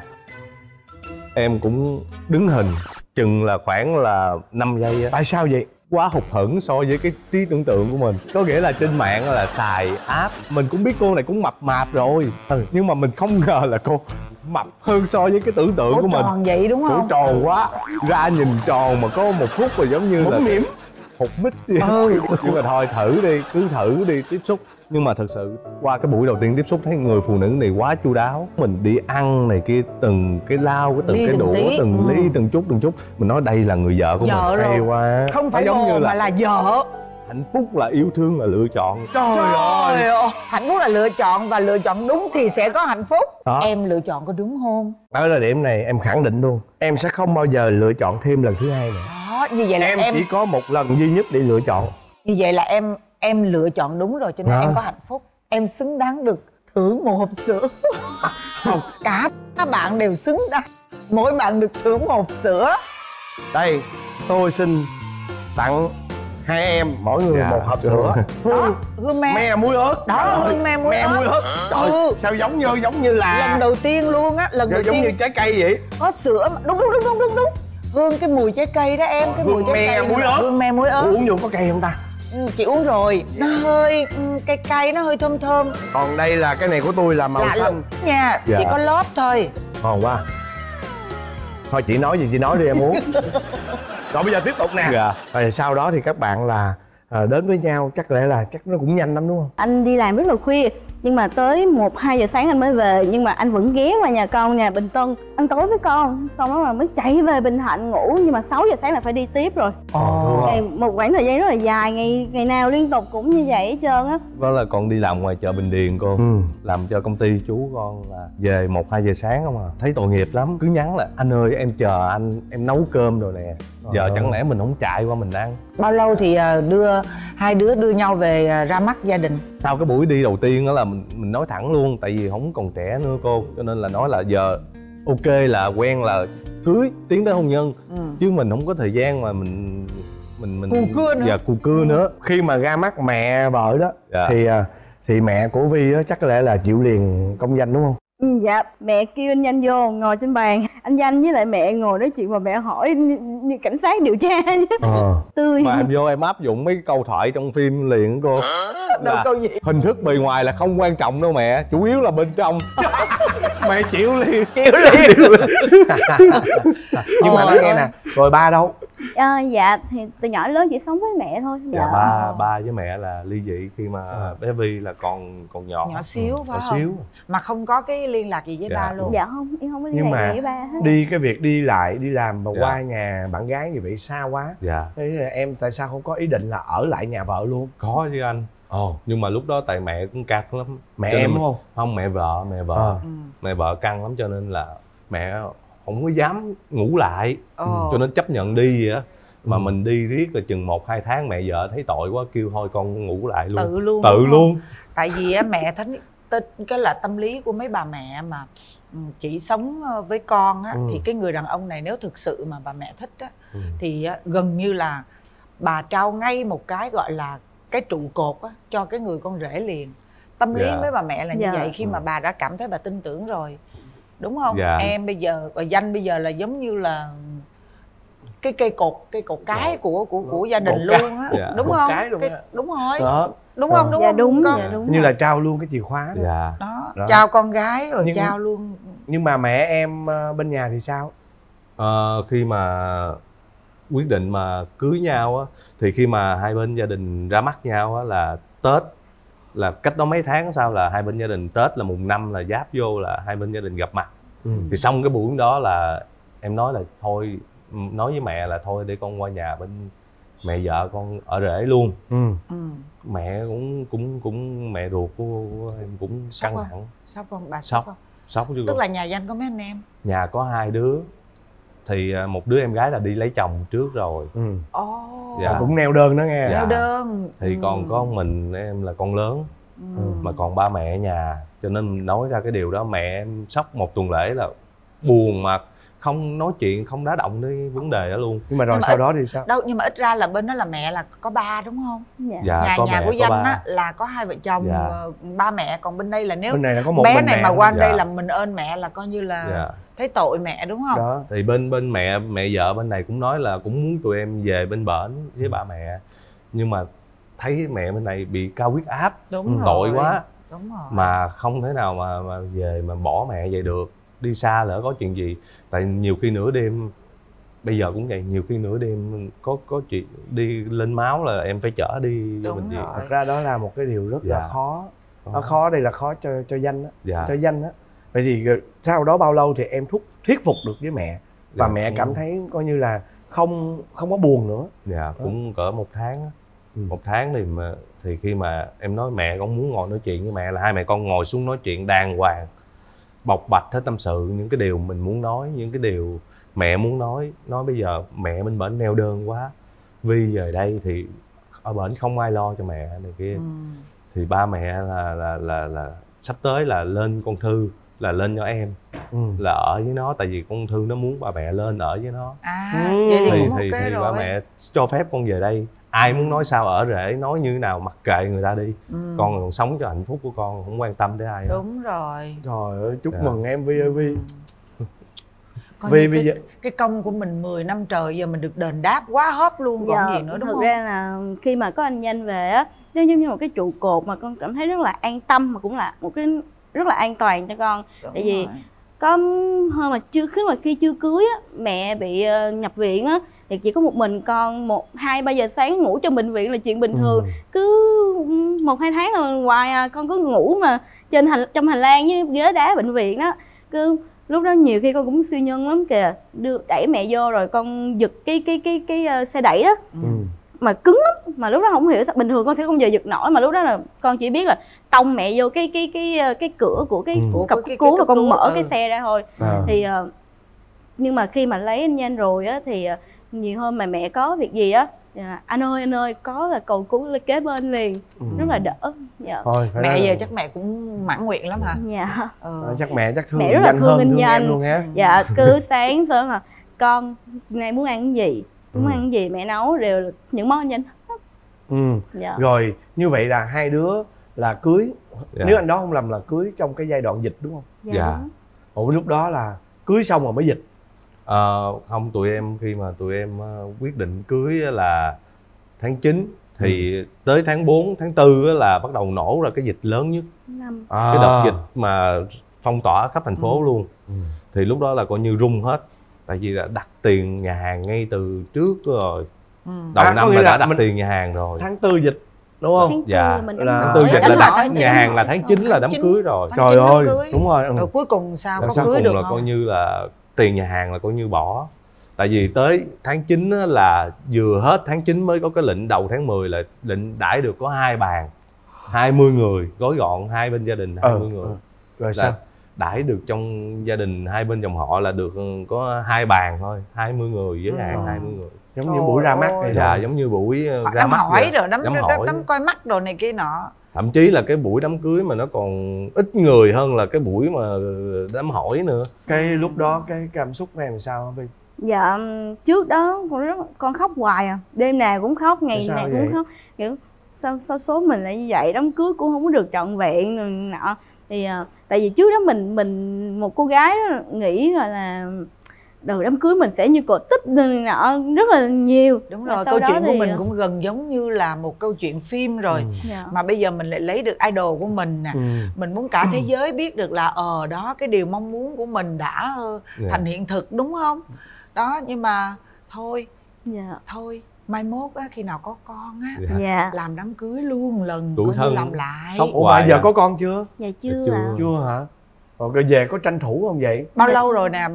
em cũng đứng hình chừng là khoảng là 5 giây á. Tại sao vậy? Quá hụt hẫng so với cái trí tưởng tượng của mình. Có nghĩa là trên mạng là xài app, mình cũng biết cô này cũng mập mạp rồi, nhưng mà mình không ngờ là cô mập hơn so với cái tưởng tượng của mình. Tròn vậy đúng không? Cổ tròn quá, ra nhìn tròn mà có một phút rồi giống như là mỉm hụt mít vậy. Nhưng mà thôi cứ thử đi tiếp xúc. Nhưng mà thật sự qua cái buổi đầu tiên tiếp xúc thấy người phụ nữ này quá chu đáo. Mình đi ăn này kia, từng cái lau, từng cái đũa, từng ly, từng chút mình nói đây là người vợ của mình. Hay quá. Không phải bồ mà là vợ. Hạnh phúc là yêu thương là lựa chọn. Trời ơi, hạnh phúc là lựa chọn, và lựa chọn đúng thì sẽ có hạnh phúc. Em lựa chọn có đúng không? Ở thời điểm này em khẳng định luôn, em sẽ không bao giờ lựa chọn thêm lần thứ hai nữa. Như vậy là em chỉ có một lần duy nhất để lựa chọn. Như vậy là em lựa chọn đúng rồi, cho nên em có hạnh phúc. Em xứng đáng được thưởng một hộp sữa. Không, cả các bạn đều xứng đáng, mỗi bạn được thưởng một hộp sữa. Đây, tôi xin tặng hai em mỗi người một hộp sữa. Đó, hương me muối ớt. Đó, hương me muối ớt. Trời, sao giống như là lần đầu tiên luôn á, lần đầu giống tiên như trái cây vậy. Có sữa mà. Đúng. Hương cái mùi trái cây đó em, cái mùi trái cây. Hương me muối ớt. Uống vô có cây không ta? Chị uống rồi, nó hơi cay, nó hơi thơm. Còn đây là cái này của tôi là màu xanh nha. Chỉ có lót thôi. Ngon quá. Thôi chị nói gì chị nói đi em uống. Rồi bây giờ tiếp tục nè. Rồi sau đó thì các bạn là đến với nhau chắc lẽ là nó cũng nhanh lắm đúng không? Anh đi làm rất là khuya, Nhưng mà tới 1-2 giờ sáng anh mới về. Nhưng mà anh vẫn ghé qua nhà con, nhà Bình Tân, ăn tối với con. Xong đó mà mới chạy về Bình Thạnh ngủ. Nhưng mà 6 giờ sáng là phải đi tiếp rồi. Một khoảng thời gian rất là dài, ngày nào liên tục cũng như vậy hết trơn á. Đó là con đi làm ngoài chợ Bình Điền cô. Làm cho công ty chú con là về 1-2 giờ sáng không à. Thấy tội nghiệp lắm, cứ nhắn là anh ơi em chờ anh, em nấu cơm rồi nè. Giờ chẳng lẽ mình không chạy qua mình ăn. Bao lâu thì hai đứa đưa nhau về ra mắt gia đình? Sau cái buổi đi đầu tiên đó là mình nói thẳng luôn. Tại vì không còn trẻ nữa cô, cho nên là nói là giờ ok là quen là cưới, tiến tới hôn nhân. Chứ mình không có thời gian mà mình cù cưa nữa. Dạ, cù cưa nữa. Khi mà ra mắt mẹ vợ đó thì mẹ của Vi đó chắc lẽ là chịu liền công danh đúng không? Dạ, mẹ kêu anh Danh vô ngồi trên bàn. Anh Danh với lại mẹ ngồi nói chuyện mà mẹ hỏi như cảnh sát điều tra tươi. Mà em vô em áp dụng mấy câu thoại trong phim liền cô. Đâu câu gì? Hình thức bề ngoài là không quan trọng đâu mẹ, chủ yếu là bên trong. Mẹ chịu liền. Nhưng mà nói nghe nè, rồi ba đâu? Dạ thì từ nhỏ đến lớn chỉ sống với mẹ thôi. Dạ ba với mẹ là ly dị khi mà bé Vi là còn nhỏ. Nhỏ xíu phải nhỏ không? Xíu. Mà không có cái liên lạc gì với ba luôn. Dạ không, em không có liên Nhưng lạc mà gì với ba hết. đi cái việc đi lại đi làm mà qua nhà bạn gái như vậy xa quá. Dạ. Thế là em tại sao không có ý định là ở lại nhà vợ luôn? Có chứ anh. Nhưng mà lúc đó tại mẹ cũng căng lắm. Mẹ em đúng không? Không, mẹ vợ. Mẹ vợ căng lắm cho nên là mẹ không có dám ngủ lại. Cho nên chấp nhận đi vậy á. Mà mình đi riết rồi chừng 1-2 tháng mẹ vợ thấy tội quá kêu thôi con ngủ lại luôn. Tự luôn. Tại vì mẹ thấy cái là tâm lý của mấy bà mẹ mà chỉ sống với con á, thì cái người đàn ông này nếu thực sự mà bà mẹ thích á, thì gần như là bà trao ngay một cái gọi là cái trụ cột á, cho cái người con rể liền. Tâm lý với bà mẹ là như vậy khi mà bà đã cảm thấy bà tin tưởng rồi, đúng không? Em bây giờ và Danh bây giờ là giống như là cái cây cột cái của gia đình luôn á, đúng không? Đúng rồi. Đúng không? Đúng không? Đúng. Như là trao luôn cái chìa khóa đó. Trao con gái rồi trao luôn. Nhưng mà mẹ em bên nhà thì sao? Khi mà quyết định mà cưới nhau á, thì khi mà hai bên gia đình ra mắt nhau á là Tết, là cách đó mấy tháng sau là hai bên gia đình, Tết là mùng 5 là giáp vô là hai bên gia đình gặp mặt. Thì xong cái buổi đó là em nói là thôi, nói với mẹ là thôi để con qua nhà bên mẹ vợ con ở rể luôn. Mẹ cũng mẹ ruột của em cũng căng thẳng. Sốc không? Bà sốc không? Sốc chứ. Tức là nhà Danh có mấy anh em? Nhà có 2 đứa. Thì một đứa em gái là đi lấy chồng trước rồi. Cũng neo đơn đó nghe. Neo đơn. Thì còn có mình em là con lớn. Mà còn ba mẹ ở nhà. Cho nên nói ra cái điều đó mẹ em sốc 1 tuần lễ là buồn mà không nói chuyện, không đá động đến vấn đề đó luôn. Nhưng mà rồi sau đó thì sao? Đâu, nhưng mà ít ra là bên đó là mẹ là có ba đúng không? Dạ, nhà của Danh á là có 2 vợ chồng, ba mẹ. Còn bên đây là nếu bên này là có một bé bên này mẹ mà qua đây là mình ơn mẹ là coi như là thấy tội mẹ đúng không? Đó. Thì bên mẹ vợ bên này cũng nói là cũng muốn tụi em về bên bển với ba mẹ. Nhưng mà thấy mẹ bên này bị cao huyết áp, tội quá. Đúng rồi. Mà không thể nào mà về mà bỏ mẹ về được. Đi xa lỡ có chuyện gì. Tại nhiều khi nửa đêm, bây giờ cũng vậy, nhiều khi nửa đêm có chuyện đi lên máu là em phải chở đi bệnh viện. Thật ra đó là một cái điều rất là khó. Nó khó, đây là khó cho Danh á. Cho Danh á. Vậy thì sau đó bao lâu thì em thuyết phục được với mẹ và mẹ cảm thấy coi như là không có buồn nữa? Cũng cỡ 1 tháng. 1 tháng thì khi mà em nói mẹ con muốn ngồi nói chuyện với mẹ là hai mẹ con ngồi xuống nói chuyện đàng hoàng, bộc bạch hết tâm sự, những cái điều mình muốn nói, những cái điều mẹ muốn nói bây giờ mẹ bên bển neo đơn quá, Vi về đây thì ở bển không ai lo cho mẹ này kia. Thì ba mẹ là sắp tới là lên con Thư là lên cho em, là ở với nó, tại vì con Thư nó muốn ba mẹ lên ở với nó. Vậy thì cũng ok thì rồi. ba mẹ cho phép con về đây, ai muốn nói sao ở rể, nói như thế nào mặc kệ người ta đi. Con còn sống cho hạnh phúc của con, không quan tâm tới ai. Đúng rồi. Trời ơi, chúc mừng em Vi ơi Vi. Vì cái công của mình 10 năm trời giờ mình được đền đáp quá hết luôn, còn gì nữa đúng không? Thực ra là khi mà có anh Danh về á, nó giống như một cái trụ cột mà con cảm thấy rất là an tâm, mà cũng là một cái rất là an toàn cho con. Tại vì có hôm mà khi chưa cưới á, mẹ bị nhập viện á, thì chỉ có một mình con, 1-2-3 giờ sáng ngủ trong bệnh viện là chuyện bình thường. Cứ 1-2 tháng là hoài à, con cứ ngủ mà trong hành lang với ghế đá bệnh viện đó. Cứ lúc đó nhiều khi con cũng siêu nhân lắm kìa, đẩy mẹ vô rồi con giật cái xe đẩy đó. Mà cứng lắm, mà lúc đó không hiểu sao bình thường con sẽ không giờ giật nổi, mà lúc đó là con chỉ biết là tông mẹ vô cái cửa của cái cặp cứu và con mở cái xe ra thôi. Thì nhưng mà khi mà lấy anh Nhanh rồi á thì nhiều hôm mà mẹ có việc gì á, anh ơi có là cầu cứu kế bên liền, rất là đỡ. Dạ. Thôi, mẹ giờ chắc mẹ cũng mãn nguyện lắm hả? Dạ. Chắc mẹ chắc thương mẹ rất là thương anh Nhanh luôn á. Dạ, cứ sáng sớm mà con nay muốn ăn cái gì, muốn ăn cái gì mẹ nấu đều là những món anh Nhanh hết. Dạ. Rồi như vậy là hai đứa là cưới, nếu anh đó không lầm là cưới trong cái giai đoạn dịch đúng không? Dạ. Ủa lúc đó là cưới xong rồi mới dịch? Không, tụi em khi mà tụi em quyết định cưới là tháng 9 thì tới tháng 4, tháng 4 là bắt đầu nổ ra cái dịch lớn nhất. Cái đợt dịch mà phong tỏa khắp thành phố luôn. Thì lúc đó là coi như rung hết. Tại vì là đặt tiền nhà hàng ngay từ trước rồi. Đầu năm là đã đặt tiền nhà hàng rồi. Tháng 4 dịch đúng không? Dạ. Tháng 4 dịch là đặt nhà hàng là tháng 9 là đám cưới rồi. Trời ơi, đúng rồi. Rồi cuối cùng sao có cưới được là không? coi như là tiền nhà hàng là coi như bỏ. Tại vì tới tháng 9 là vừa hết tháng 9 mới có cái lệnh đầu tháng 10 là lệnh đãi được có 2 bàn 20 người, gói gọn hai bên gia đình 20 người. Rồi sao? Đãi được trong gia đình hai bên dòng họ là được có 2 bàn thôi, 20 người với hạn 20 người. Giống như buổi ra mắt này. Dạ, giống như buổi ra mắt hỏi rồi đám coi mắt đồ này kia nọ. Thậm chí là cái buổi đám cưới mà nó còn ít người hơn là cái buổi mà đám hỏi nữa. Cái lúc đó cái cảm xúc của em sao hả Vi? Dạ trước đó con khóc hoài à, đêm nào cũng khóc, ngày nào cũng khóc, kiểu sao số mình lại như vậy, đám cưới cũng không có được trọn vẹn rồi nọ. Thì tại vì trước đó mình một cô gái nghĩ là đầu đám cưới mình sẽ như cổ tích nọ rất là nhiều. Đúng rồi, câu chuyện của mình cũng gần giống như là một câu chuyện phim rồi. Mà bây giờ mình lại lấy được idol của mình nè. Mình muốn cả thế giới biết được là đó cái điều mong muốn của mình đã thành hiện thực, đúng không? Đó, nhưng mà thôi thôi mai mốt á, khi nào có con á làm đám cưới luôn lần coi như làm lại. Ủa mà giờ có con chưa? Dạ chưa. Chưa hả? Rồi về có tranh thủ không vậy? Bao lâu rồi nè?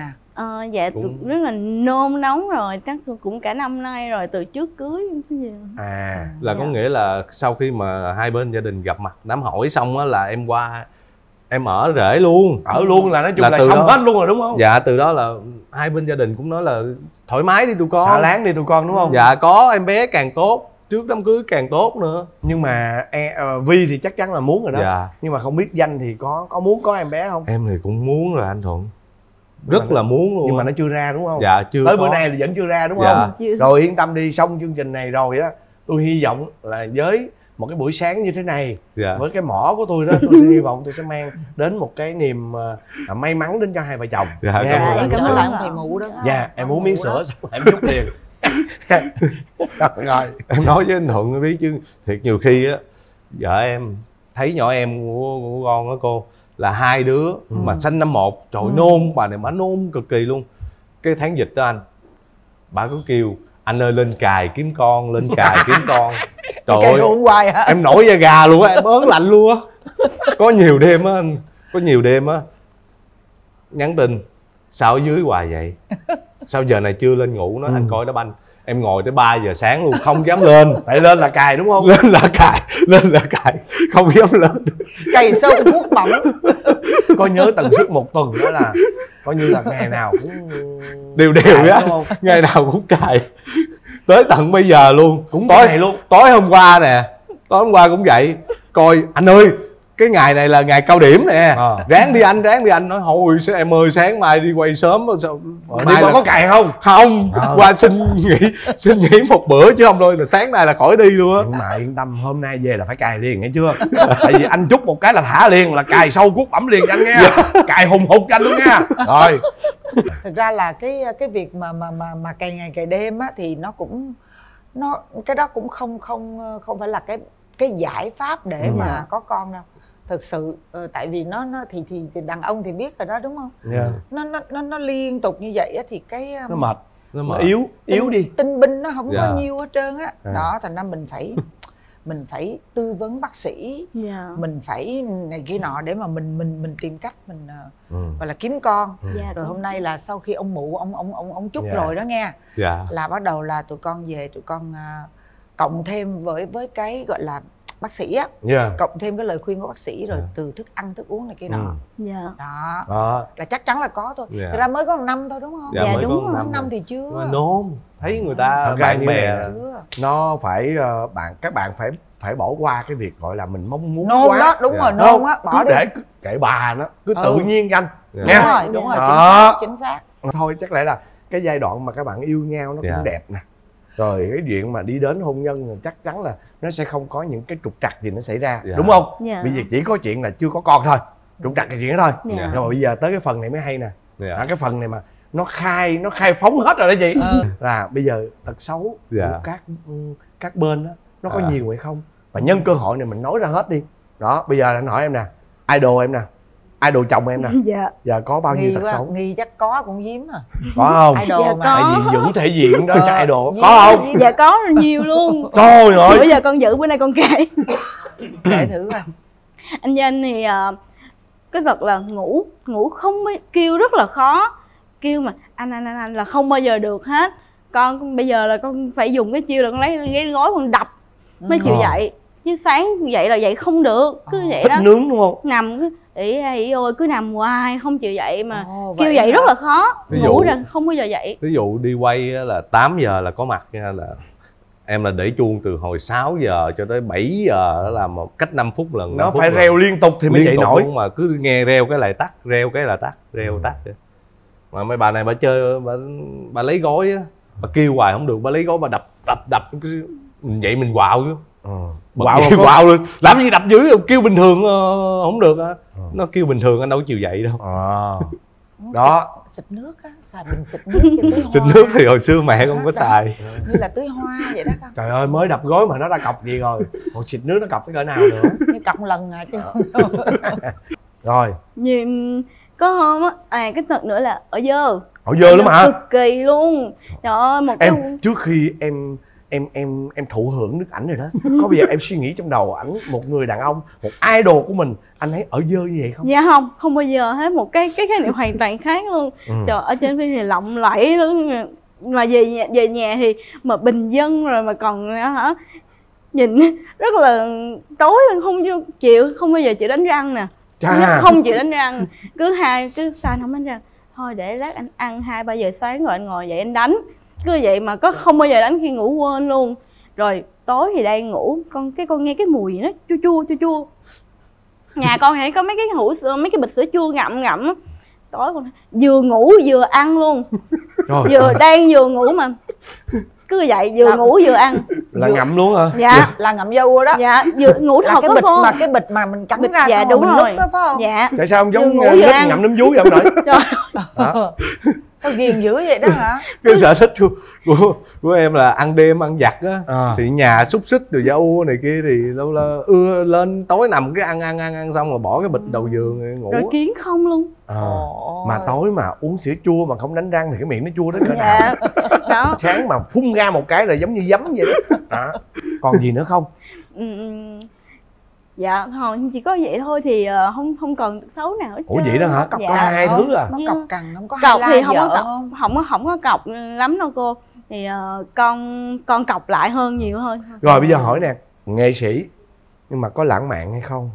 Dạ rất là nôn nóng rồi, chắc cũng cả năm nay rồi, từ trước cưới cái gì. Là có nghĩa là sau khi mà hai bên gia đình gặp mặt đám hỏi xong á là em qua em ở rể luôn. Ở luôn là nói chung là xong hết luôn rồi đúng không? Dạ, từ đó là hai bên gia đình cũng nói là thoải mái đi tụi con, xả láng đi tụi con đúng không? Dạ, có em bé càng tốt, trước đám cưới càng tốt nữa. Nhưng mà Vi thì chắc chắn là muốn rồi đó. Dạ. Nhưng mà không biết Danh thì có muốn có em bé không? Em thì cũng muốn rồi anh Thuận, rất là muốn luôn. Nhưng mà nó chưa ra đúng không? Dạ chưa. Tới bữa nay thì vẫn chưa ra đúng không? Rồi yên tâm đi, xong chương trình này rồi á, tôi hy vọng là với một cái buổi sáng như thế này, với cái mỏ của tôi đó, tôi sẽ hy vọng tôi sẽ mang đến một cái niềm may mắn đến cho hai vợ chồng. Em cảm ơn thầy mụ đó. Dạ, em uống miếng sữa xong em chút liền. Rồi em nói với anh Thuận biết chứ thiệt nhiều khi á, vợ em thấy nhỏ em của con á cô, là hai đứa mà sinh năm 1, trời nôn, bà này bà nôn cực kỳ luôn. Cái tháng dịch đó anh, bà cứ kêu anh ơi lên cài kiếm con, lên cài kiếm con. Trời ơi, hoài hả? Em nổi da gà luôn á, em ớn lạnh luôn á. Có nhiều đêm á anh, có nhiều đêm á nhắn tin sao ở dưới hoài vậy, sao giờ này chưa lên ngủ. Nói anh coi đá banh, em ngồi tới 3 giờ sáng luôn, không dám lên. Tại lên là cài đúng không? Lên là cài, không dám lên. Cày sâu thuốc bẩm. Coi nhớ tần suất một tuần đó là coi như là ngày nào cũng đều á, ngày nào cũng cài tới tận bây giờ luôn. Cũng tối luôn. Tối hôm qua nè, tối hôm qua cũng vậy, coi anh ơi cái ngày này là ngày cao điểm nè, ráng đi anh. Nói thôi em ơi sáng mai đi quay sớm. Sao đi qua có cài không? Không, qua xin nghỉ một bữa chứ không thôi là sáng nay là khỏi đi luôn á. Nhưng mà yên tâm, hôm nay về là phải cài liền nghe chưa? Tại vì anh chúc một cái là thả liền, là cài sâu cuốc bẩm liền cho anh nghe. Cài hùng hục cho anh luôn nha. Rồi. Thực ra là cái việc mà cày ngày cày đêm á thì nó cũng cái đó cũng không phải là cái giải pháp để mà có con đâu. Thực sự tại vì nó thì đàn ông thì biết rồi đó đúng không? Nó liên tục như vậy á thì nó mệt. nó yếu đi, tinh binh nó không Dạ. có nhiều hết trơn á. À. Đó, thành ra mình phải tư vấn bác sĩ, mình phải này kia nọ để mà mình tìm cách mình gọi là kiếm con. Rồi hôm nay là sau khi ông mụ ông chúc rồi đó nghe, là bắt đầu là tụi con về, tụi con cộng thêm với cái gọi là bác sĩ á, cộng thêm cái lời khuyên của bác sĩ, rồi từ thức ăn thức uống này kia nọ. Đó là chắc chắn là có thôi. Thực ra mới có 1 năm thôi đúng không? Dạ, mới đúng có rồi. 1 năm thì chưa. Mà nôn, thấy người ta bạn bè chưa. Nó phải các bạn phải bỏ qua cái việc gọi là mình mong muốn nôn quá. đó, đúng rồi, nôn á, bỏ đi. Để kệ bà nó cứ tự nhiên anh nha. Đúng rồi, chính xác. Thôi chắc lẽ là cái giai đoạn mà các bạn yêu nhau nó cũng đẹp nè, rồi cái chuyện mà đi đến hôn nhân chắc chắn là nó sẽ không có những cái trục trặc gì nó xảy ra, đúng không? Bây giờ chỉ có chuyện là chưa có con thôi, trục trặc là chuyện đó thôi. Nhưng mà bây giờ tới cái phần này mới hay nè. Cái phần này mà nó khai phóng hết rồi đó chị. Là bây giờ tật xấu của các bên đó, nó có nhiều hay không, và nhân cơ hội này mình nói ra hết đi. Đó, bây giờ anh hỏi em nè, idol em nè, idol chồng em nè, giờ có bao nhiêu tật xấu? Nghi chắc có cũng giếm à. Có không? Idol mà. Tại vì Dũng thể diện đó chắc idol có không? Dạ có nhiều luôn. Trời ơi, bây giờ con giữ, bữa nay con kể. Kể thử coi. Anh Danh thì cái vật là ngủ không kêu rất là khó, kêu mà anh là không bao giờ được hết. Con bây giờ là con phải dùng cái chiêu là con lấy cái gối con đập mới chịu dậy, chứ sáng dậy là dậy không được, cứ vậy thích đó. Nướng đúng không? Nằm cứ ỉ ôi cứ nằm hoài không chịu dậy mà kêu dậy rất là khó. Ngủ ra không bao giờ dậy. Ví dụ đi quay là 8 giờ là có mặt nha, là em là để chuông từ hồi 6 giờ cho tới 7 giờ, đó là một cách 5 phút lần. Nó phải reo liên tục thì mới dậy nổi. Mà cứ nghe reo cái lại tắt, reo cái là tắt, reo tắt vậy. Mà mấy bà này bà chơi, bà lấy gói á, bà kêu hoài không được, bà lấy gói bà đập mình vậy mình quạo chứ. Quạo luôn, làm gì đập dữ, kêu bình thường không được á. Nó kêu bình thường anh đâu có chịu dậy đâu. Đó, xịt nước á, xài bình xịt nước cho tưới hoa. Xịt nước thì hồi xưa mẹ không có xài. Như là tưới hoa vậy đó con. Trời ơi, mới đập gối mà nó đã cọc gì rồi, còn xịt nước nó cọc tới cỡ nào nữa. Như cọc lần à chứ. Rồi Nhiều có hôm á, cái tật nữa là ở dơ. Ở dơ lắm hả? Cực kỳ luôn. Trời ơi, một cái trước khi em thụ hưởng nước ảnh rồi đó, có bao giờ em suy nghĩ trong đầu ảnh, một người đàn ông, một idol của mình, anh thấy ở dơ như vậy không? Dạ không bao giờ hết, một cái khái niệm hoàn toàn khác luôn. Trời, ở trên phim thì lộng lẫy lắm, mà về nhà thì mà bình dân rồi mà còn hả, nhìn rất là tối, không bao giờ chịu đánh răng nè. Không chịu đánh răng, cứ sao anh không đánh răng, thôi để lát anh ăn 2-3 giờ sáng rồi anh ngồi dậy anh đánh, cứ vậy mà có không bao giờ đánh khi ngủ quên luôn. Rồi tối thì đang ngủ, con nghe cái mùi gì nó chua. Nhà con thì có mấy cái mấy cái bịch sữa chua ngậm. Tối con vừa ngủ vừa ăn luôn. Vừa ngủ mà cứ vậy, vừa ngủ vừa ăn. Là ngậm luôn hả? Dạ, là ngậm dâu đó. Dạ, vừa ngủ thật đó cô. Mà cái bịch mà mình cắn ra dạ, xong đúng rồi mình rồi. núp đó phải không? Dạ. Tại sao không giống ngậm nấm vú vậy ông nội? Sao ghiền dữ vậy đó hả? Cái sở thích của em là ăn đêm ăn vặt á, thì nhà xúc xích rồi dâu này kia thì lâu là ưa lên tối nằm cái ăn xong rồi bỏ cái bịch đầu giường rồi ngủ. Rồi kiến không luôn. Mà tối mà uống sữa chua mà không đánh răng thì cái miệng nó chua đến cỡ nào? Đó. Sáng mà phun ra một cái là giống như giấm vậy đó. Còn gì nữa không? Dạ thôi chỉ có vậy thôi thì không còn xấu nào hết. Ủa vậy đó hả? Có 2 thứ à? Có cọc cằn không? Có cọc thì không có cọc lắm đâu cô. Thì con cọc lại hơn nhiều hơn. Rồi bây giờ hỏi nè, nghệ sĩ nhưng mà có lãng mạn hay không?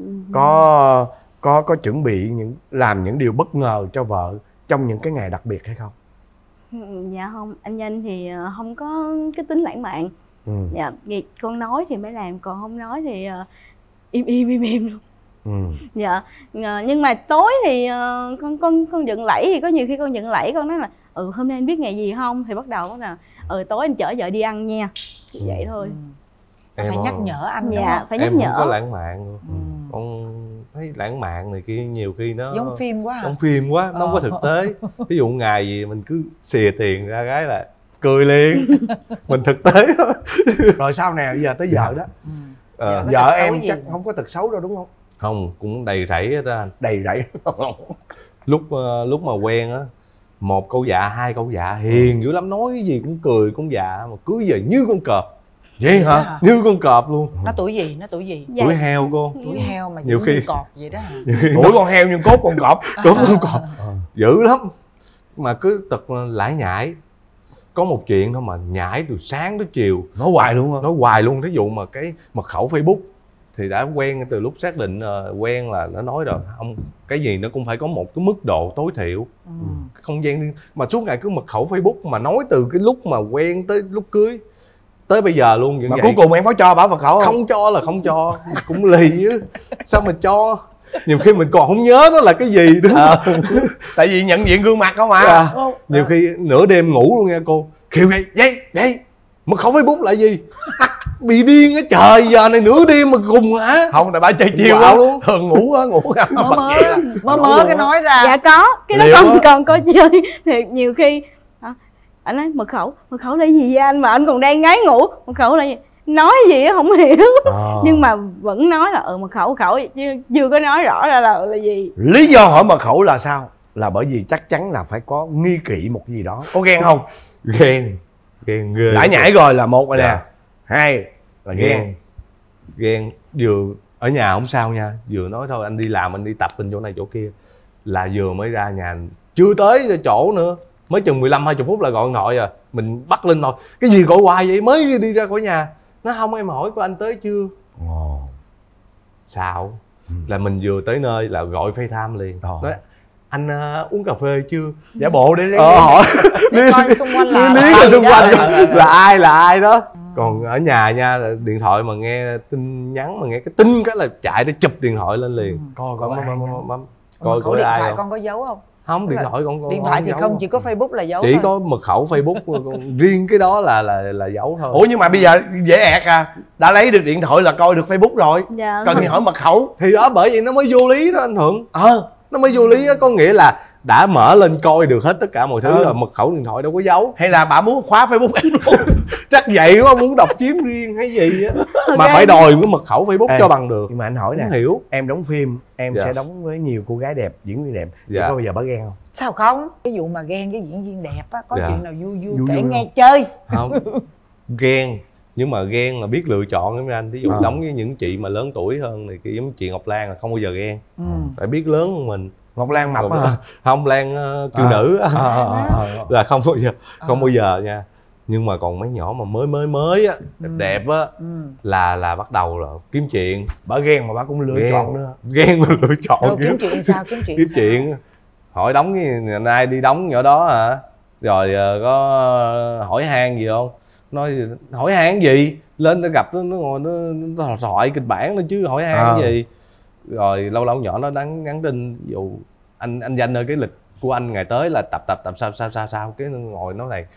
Có chuẩn bị làm những điều bất ngờ cho vợ trong những cái ngày đặc biệt hay không? Dạ không, anh Danh thì không có cái tính lãng mạn. Dạ, con nói thì mới làm, còn không nói thì im luôn. Dạ, nhưng mà tối thì con dựng lẫy thì có nhiều khi con dựng lẫy con nói là hôm nay anh biết ngày gì không, thì bắt đầu là tối anh chở vợ đi ăn nha, vậy thôi. Phải nhắc nhở anh. Dạ, phải nhắc em nhở. Không có lãng mạn. Con thấy lãng mạn này kia nhiều khi nó giống phim quá hả? Giống phim quá, nó không có thực tế. Ví dụ ngày gì mình cứ xìa tiền ra gái là cười liền. Mình thực tế đó. Rồi sau này giờ tới vợ đó. Vợ em chắc không có tật xấu đâu đúng không? Không, cũng đầy rẫy hết anh. Đầy rẫy. Lúc mà quen á một câu dạ, hai câu dạ, hiền dữ lắm, nói cái gì cũng cười cũng dạ, mà cưới về như con cọp. Vậy hả? Như con cọp luôn. Nó tuổi gì? Nó tuổi gì? Tuổi heo cô. Tuổi heo mà nhiều khi như cọp vậy đó hả? Tuổi con heo nhưng cốt con cọp. Cốt con cọp. Dữ lắm. Mà cứ tật lải nhải. Có một chuyện thôi mà nhảy từ sáng tới chiều. Nói hoài luôn hả? Nói hoài luôn. Thí dụ mà cái mật khẩu Facebook thì đã quen từ lúc xác định quen là nó nói rồi, không, cái gì nó cũng phải có một cái mức độ tối thiểu. Cái không gian mà suốt ngày cứ mật khẩu Facebook mà nói từ cái lúc mà quen tới lúc cưới tới bây giờ luôn. Mà vậy. cuối cùng em có cho bảo mật khẩu không? Không cho là không cho. Cũng lì chứ. Sao mà cho? Nhiều khi mình còn không nhớ nó là cái gì nữa. Tại vì nhận diện gương mặt không à. Nhiều khi nửa đêm ngủ luôn nha cô. Kêu vậy mật khẩu Facebook là gì? Bị điên á trời, giờ này nửa đêm mà cùng hả? Không, tại bà chơi chiêu Wow luôn. Thường ngủ mơ cái nói ra. Dạ có, cái đó còn có chơi. Thì nhiều khi anh nói mật khẩu là gì vậy anh, mà anh còn đang ngáy ngủ, mật khẩu là gì, nói gì á không hiểu. Nhưng mà vẫn nói là mật khẩu chứ chưa có nói rõ ra là gì. Lý do hỏi mật khẩu là sao? Là bởi vì chắc chắn là phải có nghi kỵ một gì đó. Có ghen không? Ghen ghê. Đã nhảy rồi là một rồi nè. Hai là ghen. Vừa ở nhà không sao nha, vừa nói thôi anh đi làm, anh đi tập bên chỗ này chỗ kia, là vừa mới ra nhà chưa tới chỗ nữa, mới chừng 15-20 phút là gọi điện thoại rồi. Mình bắt lên rồi, cái gì gọi hoài vậy, mới đi ra khỏi nhà. Nó không, em hỏi của anh tới chưa. Sao là mình vừa tới nơi là gọi FaceTime liền. Nói anh uống cà phê chưa, giả bộ để hỏi để coi xung quanh là ai đó. Còn ở nhà nha, điện thoại mà nghe tin nhắn, mà nghe cái tin cái là chạy để chụp điện thoại lên liền. Coi coi điện ai thoại không? con có giấu không? Không, điện thoại con điện thoại thì không, chỉ có Facebook là giấu chỉ thôi. có mật khẩu Facebook riêng cái đó là giấu thôi. Ủa nhưng mà bây giờ dễ ẹt à, đã lấy được điện thoại là coi được Facebook rồi. Dạ. Cần thì hỏi mật khẩu. Thì đó, bởi vậy nó mới vô lý đó anh Thuận. Nó mới vô lý đó, có nghĩa là đã mở lên coi được hết tất cả mọi thứ rồi, mật khẩu điện thoại đâu có giấu. Hay là bà muốn khóa Facebook em luôn? Chắc vậy quá, muốn độc chiếm riêng hay gì á. Mà phải đòi cái mật khẩu Facebook cho bằng được. Nhưng mà anh hỏi nè, hiểu em đóng phim, em sẽ đóng với nhiều cô gái đẹp, diễn viên đẹp, có bao giờ bà ghen không? Sao không? Cái vụ mà ghen với diễn viên đẹp á, có chuyện nào vui kể nghe không? chơi. Không, ghen. Nhưng mà ghen là biết lựa chọn đó anh. Ví dụ đóng với những chị mà lớn tuổi hơn thì cái giống chị Ngọc Lan là không bao giờ ghen. Phải biết lớn hơn mình. Ngọc Lan mập hả? Không, Lan kiều nữ là không bao giờ nha. Nhưng mà còn mấy nhỏ mà mới á, đẹp á, là bắt đầu rồi kiếm chuyện. Bà ghen mà bà cũng lựa chọn nữa. Ghen mà lựa chọn. Rồi kiếm chuyện sao? Kiếm chuyện hỏi đóng với nay đi đóng nhỏ đó hả, rồi có hỏi han gì không? Nói hỏi han gì, lên nó gặp nó ngồi nó thoại kịch bản lên chứ hỏi han gì. Rồi lâu lâu nhỏ nó nhắn tin ví dụ anh Danh ơi, cái lịch của anh ngày tới là tập sao cái nó ngồi nói này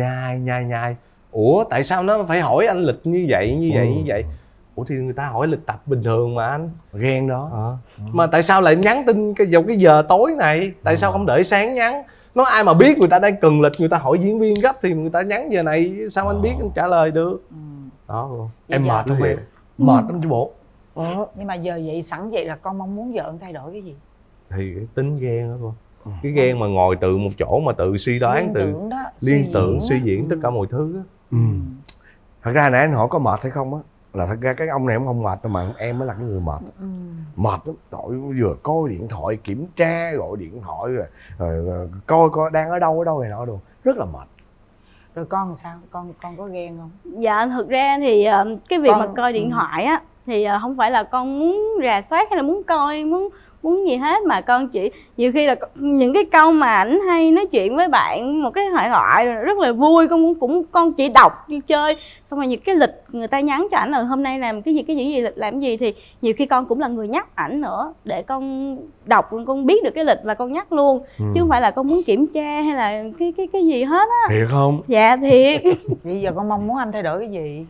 nhai. Ủa tại sao nó phải hỏi anh lịch như vậy? Ủa thì người ta hỏi lịch tập bình thường mà anh. Ghen đó. Mà tại sao lại nhắn tin vào cái giờ tối này? Tại sao không đợi sáng nhắn? Nói ai mà biết người ta đang cần lịch, người ta hỏi diễn viên gấp thì người ta nhắn giờ này, sao anh biết anh trả lời được. Đó luôn. Em mệt không em? Mệt lắm chứ bộ. Nhưng mà giờ vậy sẵn vậy là con mong muốn vợ thay đổi cái gì? Thì cái tính ghen đó cô. Cái ghen mà ngồi từ một chỗ mà tự suy đoán, liên tưởng suy diễn tất cả mọi thứ á. Thật ra nãy anh hỏi có mệt hay không á, là thật ra cái ông này không mệt đâu mà em mới là cái người mệt. Mệt lắm, trời, vừa coi điện thoại kiểm tra, gọi điện thoại rồi coi đang ở đâu này nọ đồ, rất là mệt. Rồi con sao? Con có ghen không? Dạ thực ra thì cái việc mà coi điện thoại á thì không phải là con muốn rà soát hay là muốn coi muốn gì hết, mà con chỉ nhiều khi là những cái câu mà ảnh hay nói chuyện với bạn một cái thoại rất là vui, con chỉ đọc đi chơi, xong rồi những cái lịch người ta nhắn cho ảnh là hôm nay làm cái gì lịch làm cái gì, thì nhiều khi con cũng là người nhắc ảnh nữa để con đọc, con biết được cái lịch và con nhắc luôn, chứ không phải là con muốn kiểm tra hay là cái gì hết á. Thiệt không? Dạ thiệt. Bây giờ con mong muốn anh thay đổi cái gì?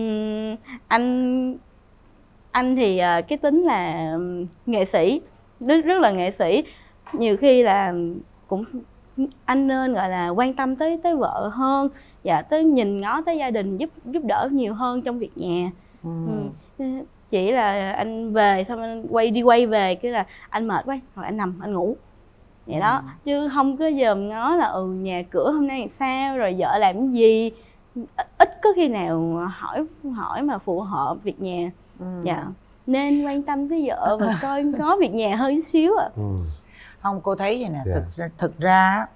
Anh thì cái tính là nghệ sĩ, rất là nghệ sĩ. Nhiều khi là cũng anh nên gọi là quan tâm tới vợ hơn, và tới nhìn ngó tới gia đình, giúp đỡ nhiều hơn trong việc nhà. Chỉ là anh về xong anh quay về cái là anh mệt quá rồi anh nằm anh ngủ. vậy đó, chứ không có dòm ngó là nhà cửa hôm nay làm sao, rồi vợ làm cái gì. Ít có khi nào hỏi mà phù hợp việc nhà. Dạ, nên quan tâm tới vợ và coi có việc nhà hơi xíu ạ. Không, cô thấy vậy nè, thực ra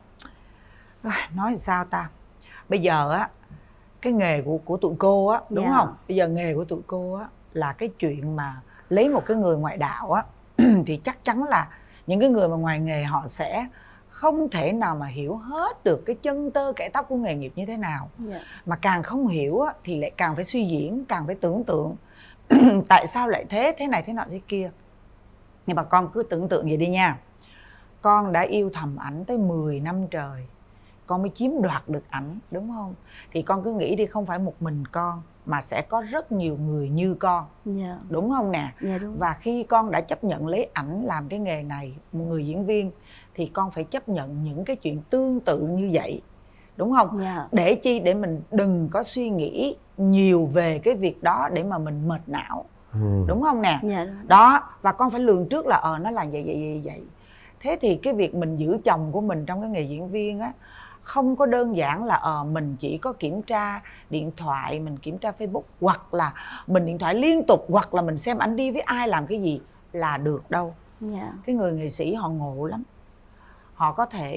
nói sao ta, bây giờ á cái nghề của tụi cô á, đúng không, bây giờ nghề của tụi cô á là cái chuyện mà lấy một cái người ngoại đạo á thì chắc chắn là những cái người mà ngoài nghề họ sẽ không thể nào mà hiểu hết được cái chân tơ kẽ tóc của nghề nghiệp như thế nào. Mà càng không hiểu á, thì lại càng phải suy diễn, càng phải tưởng tượng tại sao lại thế này thế nọ thế kia. Nhưng mà con cứ tưởng tượng vậy đi nha, con đã yêu thầm ảnh tới 10 năm trời con mới chiếm đoạt được ảnh, đúng không? Thì con cứ nghĩ đi, không phải một mình con mà sẽ có rất nhiều người như con, đúng không nè? Đúng. Và khi con đã chấp nhận lấy ảnh làm cái nghề này, một người diễn viên, thì con phải chấp nhận những cái chuyện tương tự như vậy, đúng không? Để chi? Để mình đừng có suy nghĩ nhiều về cái việc đó để mà mình mệt não, đúng không nè? Đó, và con phải lường trước là nó là vậy. Thế thì cái việc mình giữ chồng của mình trong cái nghề diễn viên á, không có đơn giản là mình chỉ có kiểm tra điện thoại, mình kiểm tra Facebook, hoặc là mình điện thoại liên tục, hoặc là mình xem ảnh đi với ai làm cái gì là được đâu. Cái người nghệ sĩ họ ngộ lắm, họ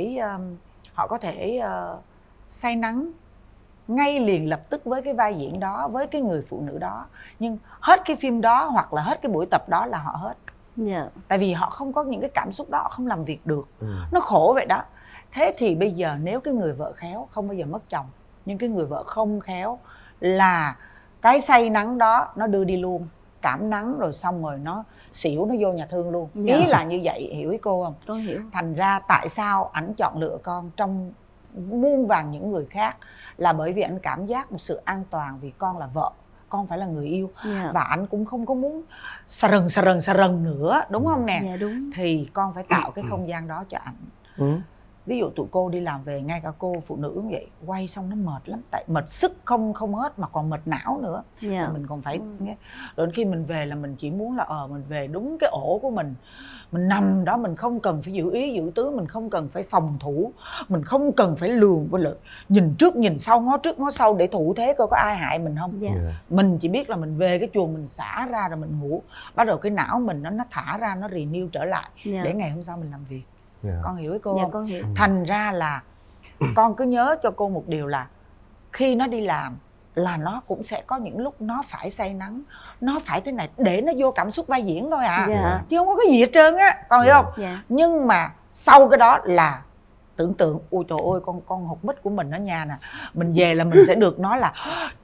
có thể say nắng ngay liền lập tức với cái vai diễn đó, với cái người phụ nữ đó, nhưng hết cái phim đó hoặc là hết cái buổi tập đó là họ hết. Tại vì họ không có những cái cảm xúc đó, họ không làm việc được. Nó khổ vậy đó. Thế thì bây giờ nếu cái người vợ khéo không bao giờ mất chồng, nhưng cái người vợ không khéo là cái say nắng đó nó đưa đi luôn, cảm nắng rồi xong rồi nó xỉu, nó vô nhà thương luôn. Ý là như vậy, hiểu ý cô không? Tôi hiểu. Thành ra tại sao ảnh chọn lựa con trong muôn vàn những người khác là bởi vì ảnh cảm giác một sự an toàn, vì con là vợ, con phải là người yêu. Và ảnh cũng không có muốn xà rần nữa, đúng không nè? Đúng. Thì con phải tạo cái không gian đó cho ảnh. Ví dụ tụi cô đi làm về, ngay cả cô phụ nữ cũng vậy, quay xong nó mệt lắm, tại mệt sức không hết mà còn mệt não nữa. Mình còn phải rồi khi mình về là mình chỉ muốn là mình về đúng cái ổ của mình nằm đó, mình không cần phải giữ ý giữ tứ, mình không cần phải phòng thủ, mình không cần phải lường với lợi, nhìn trước nhìn sau, ngó trước ngó sau để thủ thế coi có ai hại mình không. Mình chỉ biết là mình về cái chuồng mình xả ra rồi mình ngủ, bắt đầu cái não mình nó thả ra, nó renew trở lại để ngày hôm sau mình làm việc. Con hiểu với cô không? Con hiểu. Thành ra là con cứ nhớ cho cô một điều là khi nó đi làm là nó cũng sẽ có những lúc nó phải say nắng, nó phải thế này để nó vô cảm xúc vai diễn thôi chứ không có cái gì hết trơn á, con hiểu không? Nhưng mà sau cái đó là tưởng tượng, ôi trời ơi, con hột mít của mình ở nhà nè, mình về là mình sẽ được nói là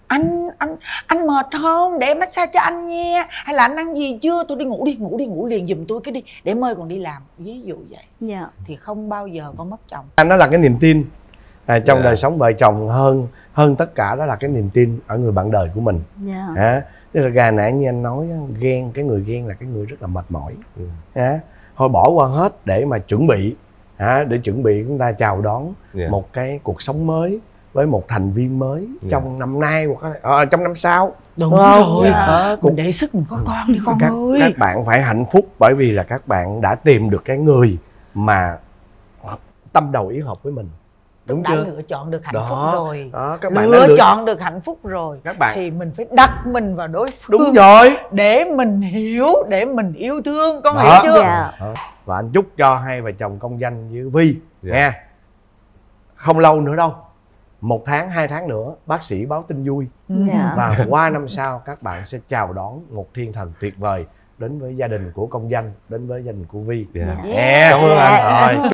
anh mệt không, để massage cho anh nha, hay là anh ăn gì chưa, tôi đi ngủ liền giùm tôi cái đi, để mơi còn đi làm, ví dụ vậy. Thì không bao giờ con mất chồng. Nó là cái niềm tin trong đời sống vợ chồng, hơn tất cả đó là cái niềm tin ở người bạn đời của mình. Tức là gà nãy như anh nói, ghen, cái người ghen là cái người rất là mệt mỏi. Thôi bỏ qua hết để mà chuẩn bị, để chuẩn bị chúng ta chào đón một cái cuộc sống mới với một thành viên mới trong năm nay hoặc trong năm sau. Đúng rồi. Mình để sức mình có con đi con ơi. Các bạn phải hạnh phúc bởi vì là các bạn đã tìm được cái người mà tâm đầu ý hợp với mình. Đúng đã chưa? lựa chọn được hạnh phúc rồi. Các bạn lựa chọn được hạnh phúc rồi. Các bạn thì mình phải đặt mình vào đối phương. Đúng rồi. Để mình hiểu, để mình yêu thương. Con hiểu chưa? Và anh chúc cho hai vợ chồng Công Danh với Vi nha. Không lâu nữa đâu, 1 tháng 2 tháng nữa bác sĩ báo tin vui. Và qua năm sau các bạn sẽ chào đón một thiên thần tuyệt vời đến với gia đình của Công Danh, đến với gia đình của Vi. Cảm ơn anh.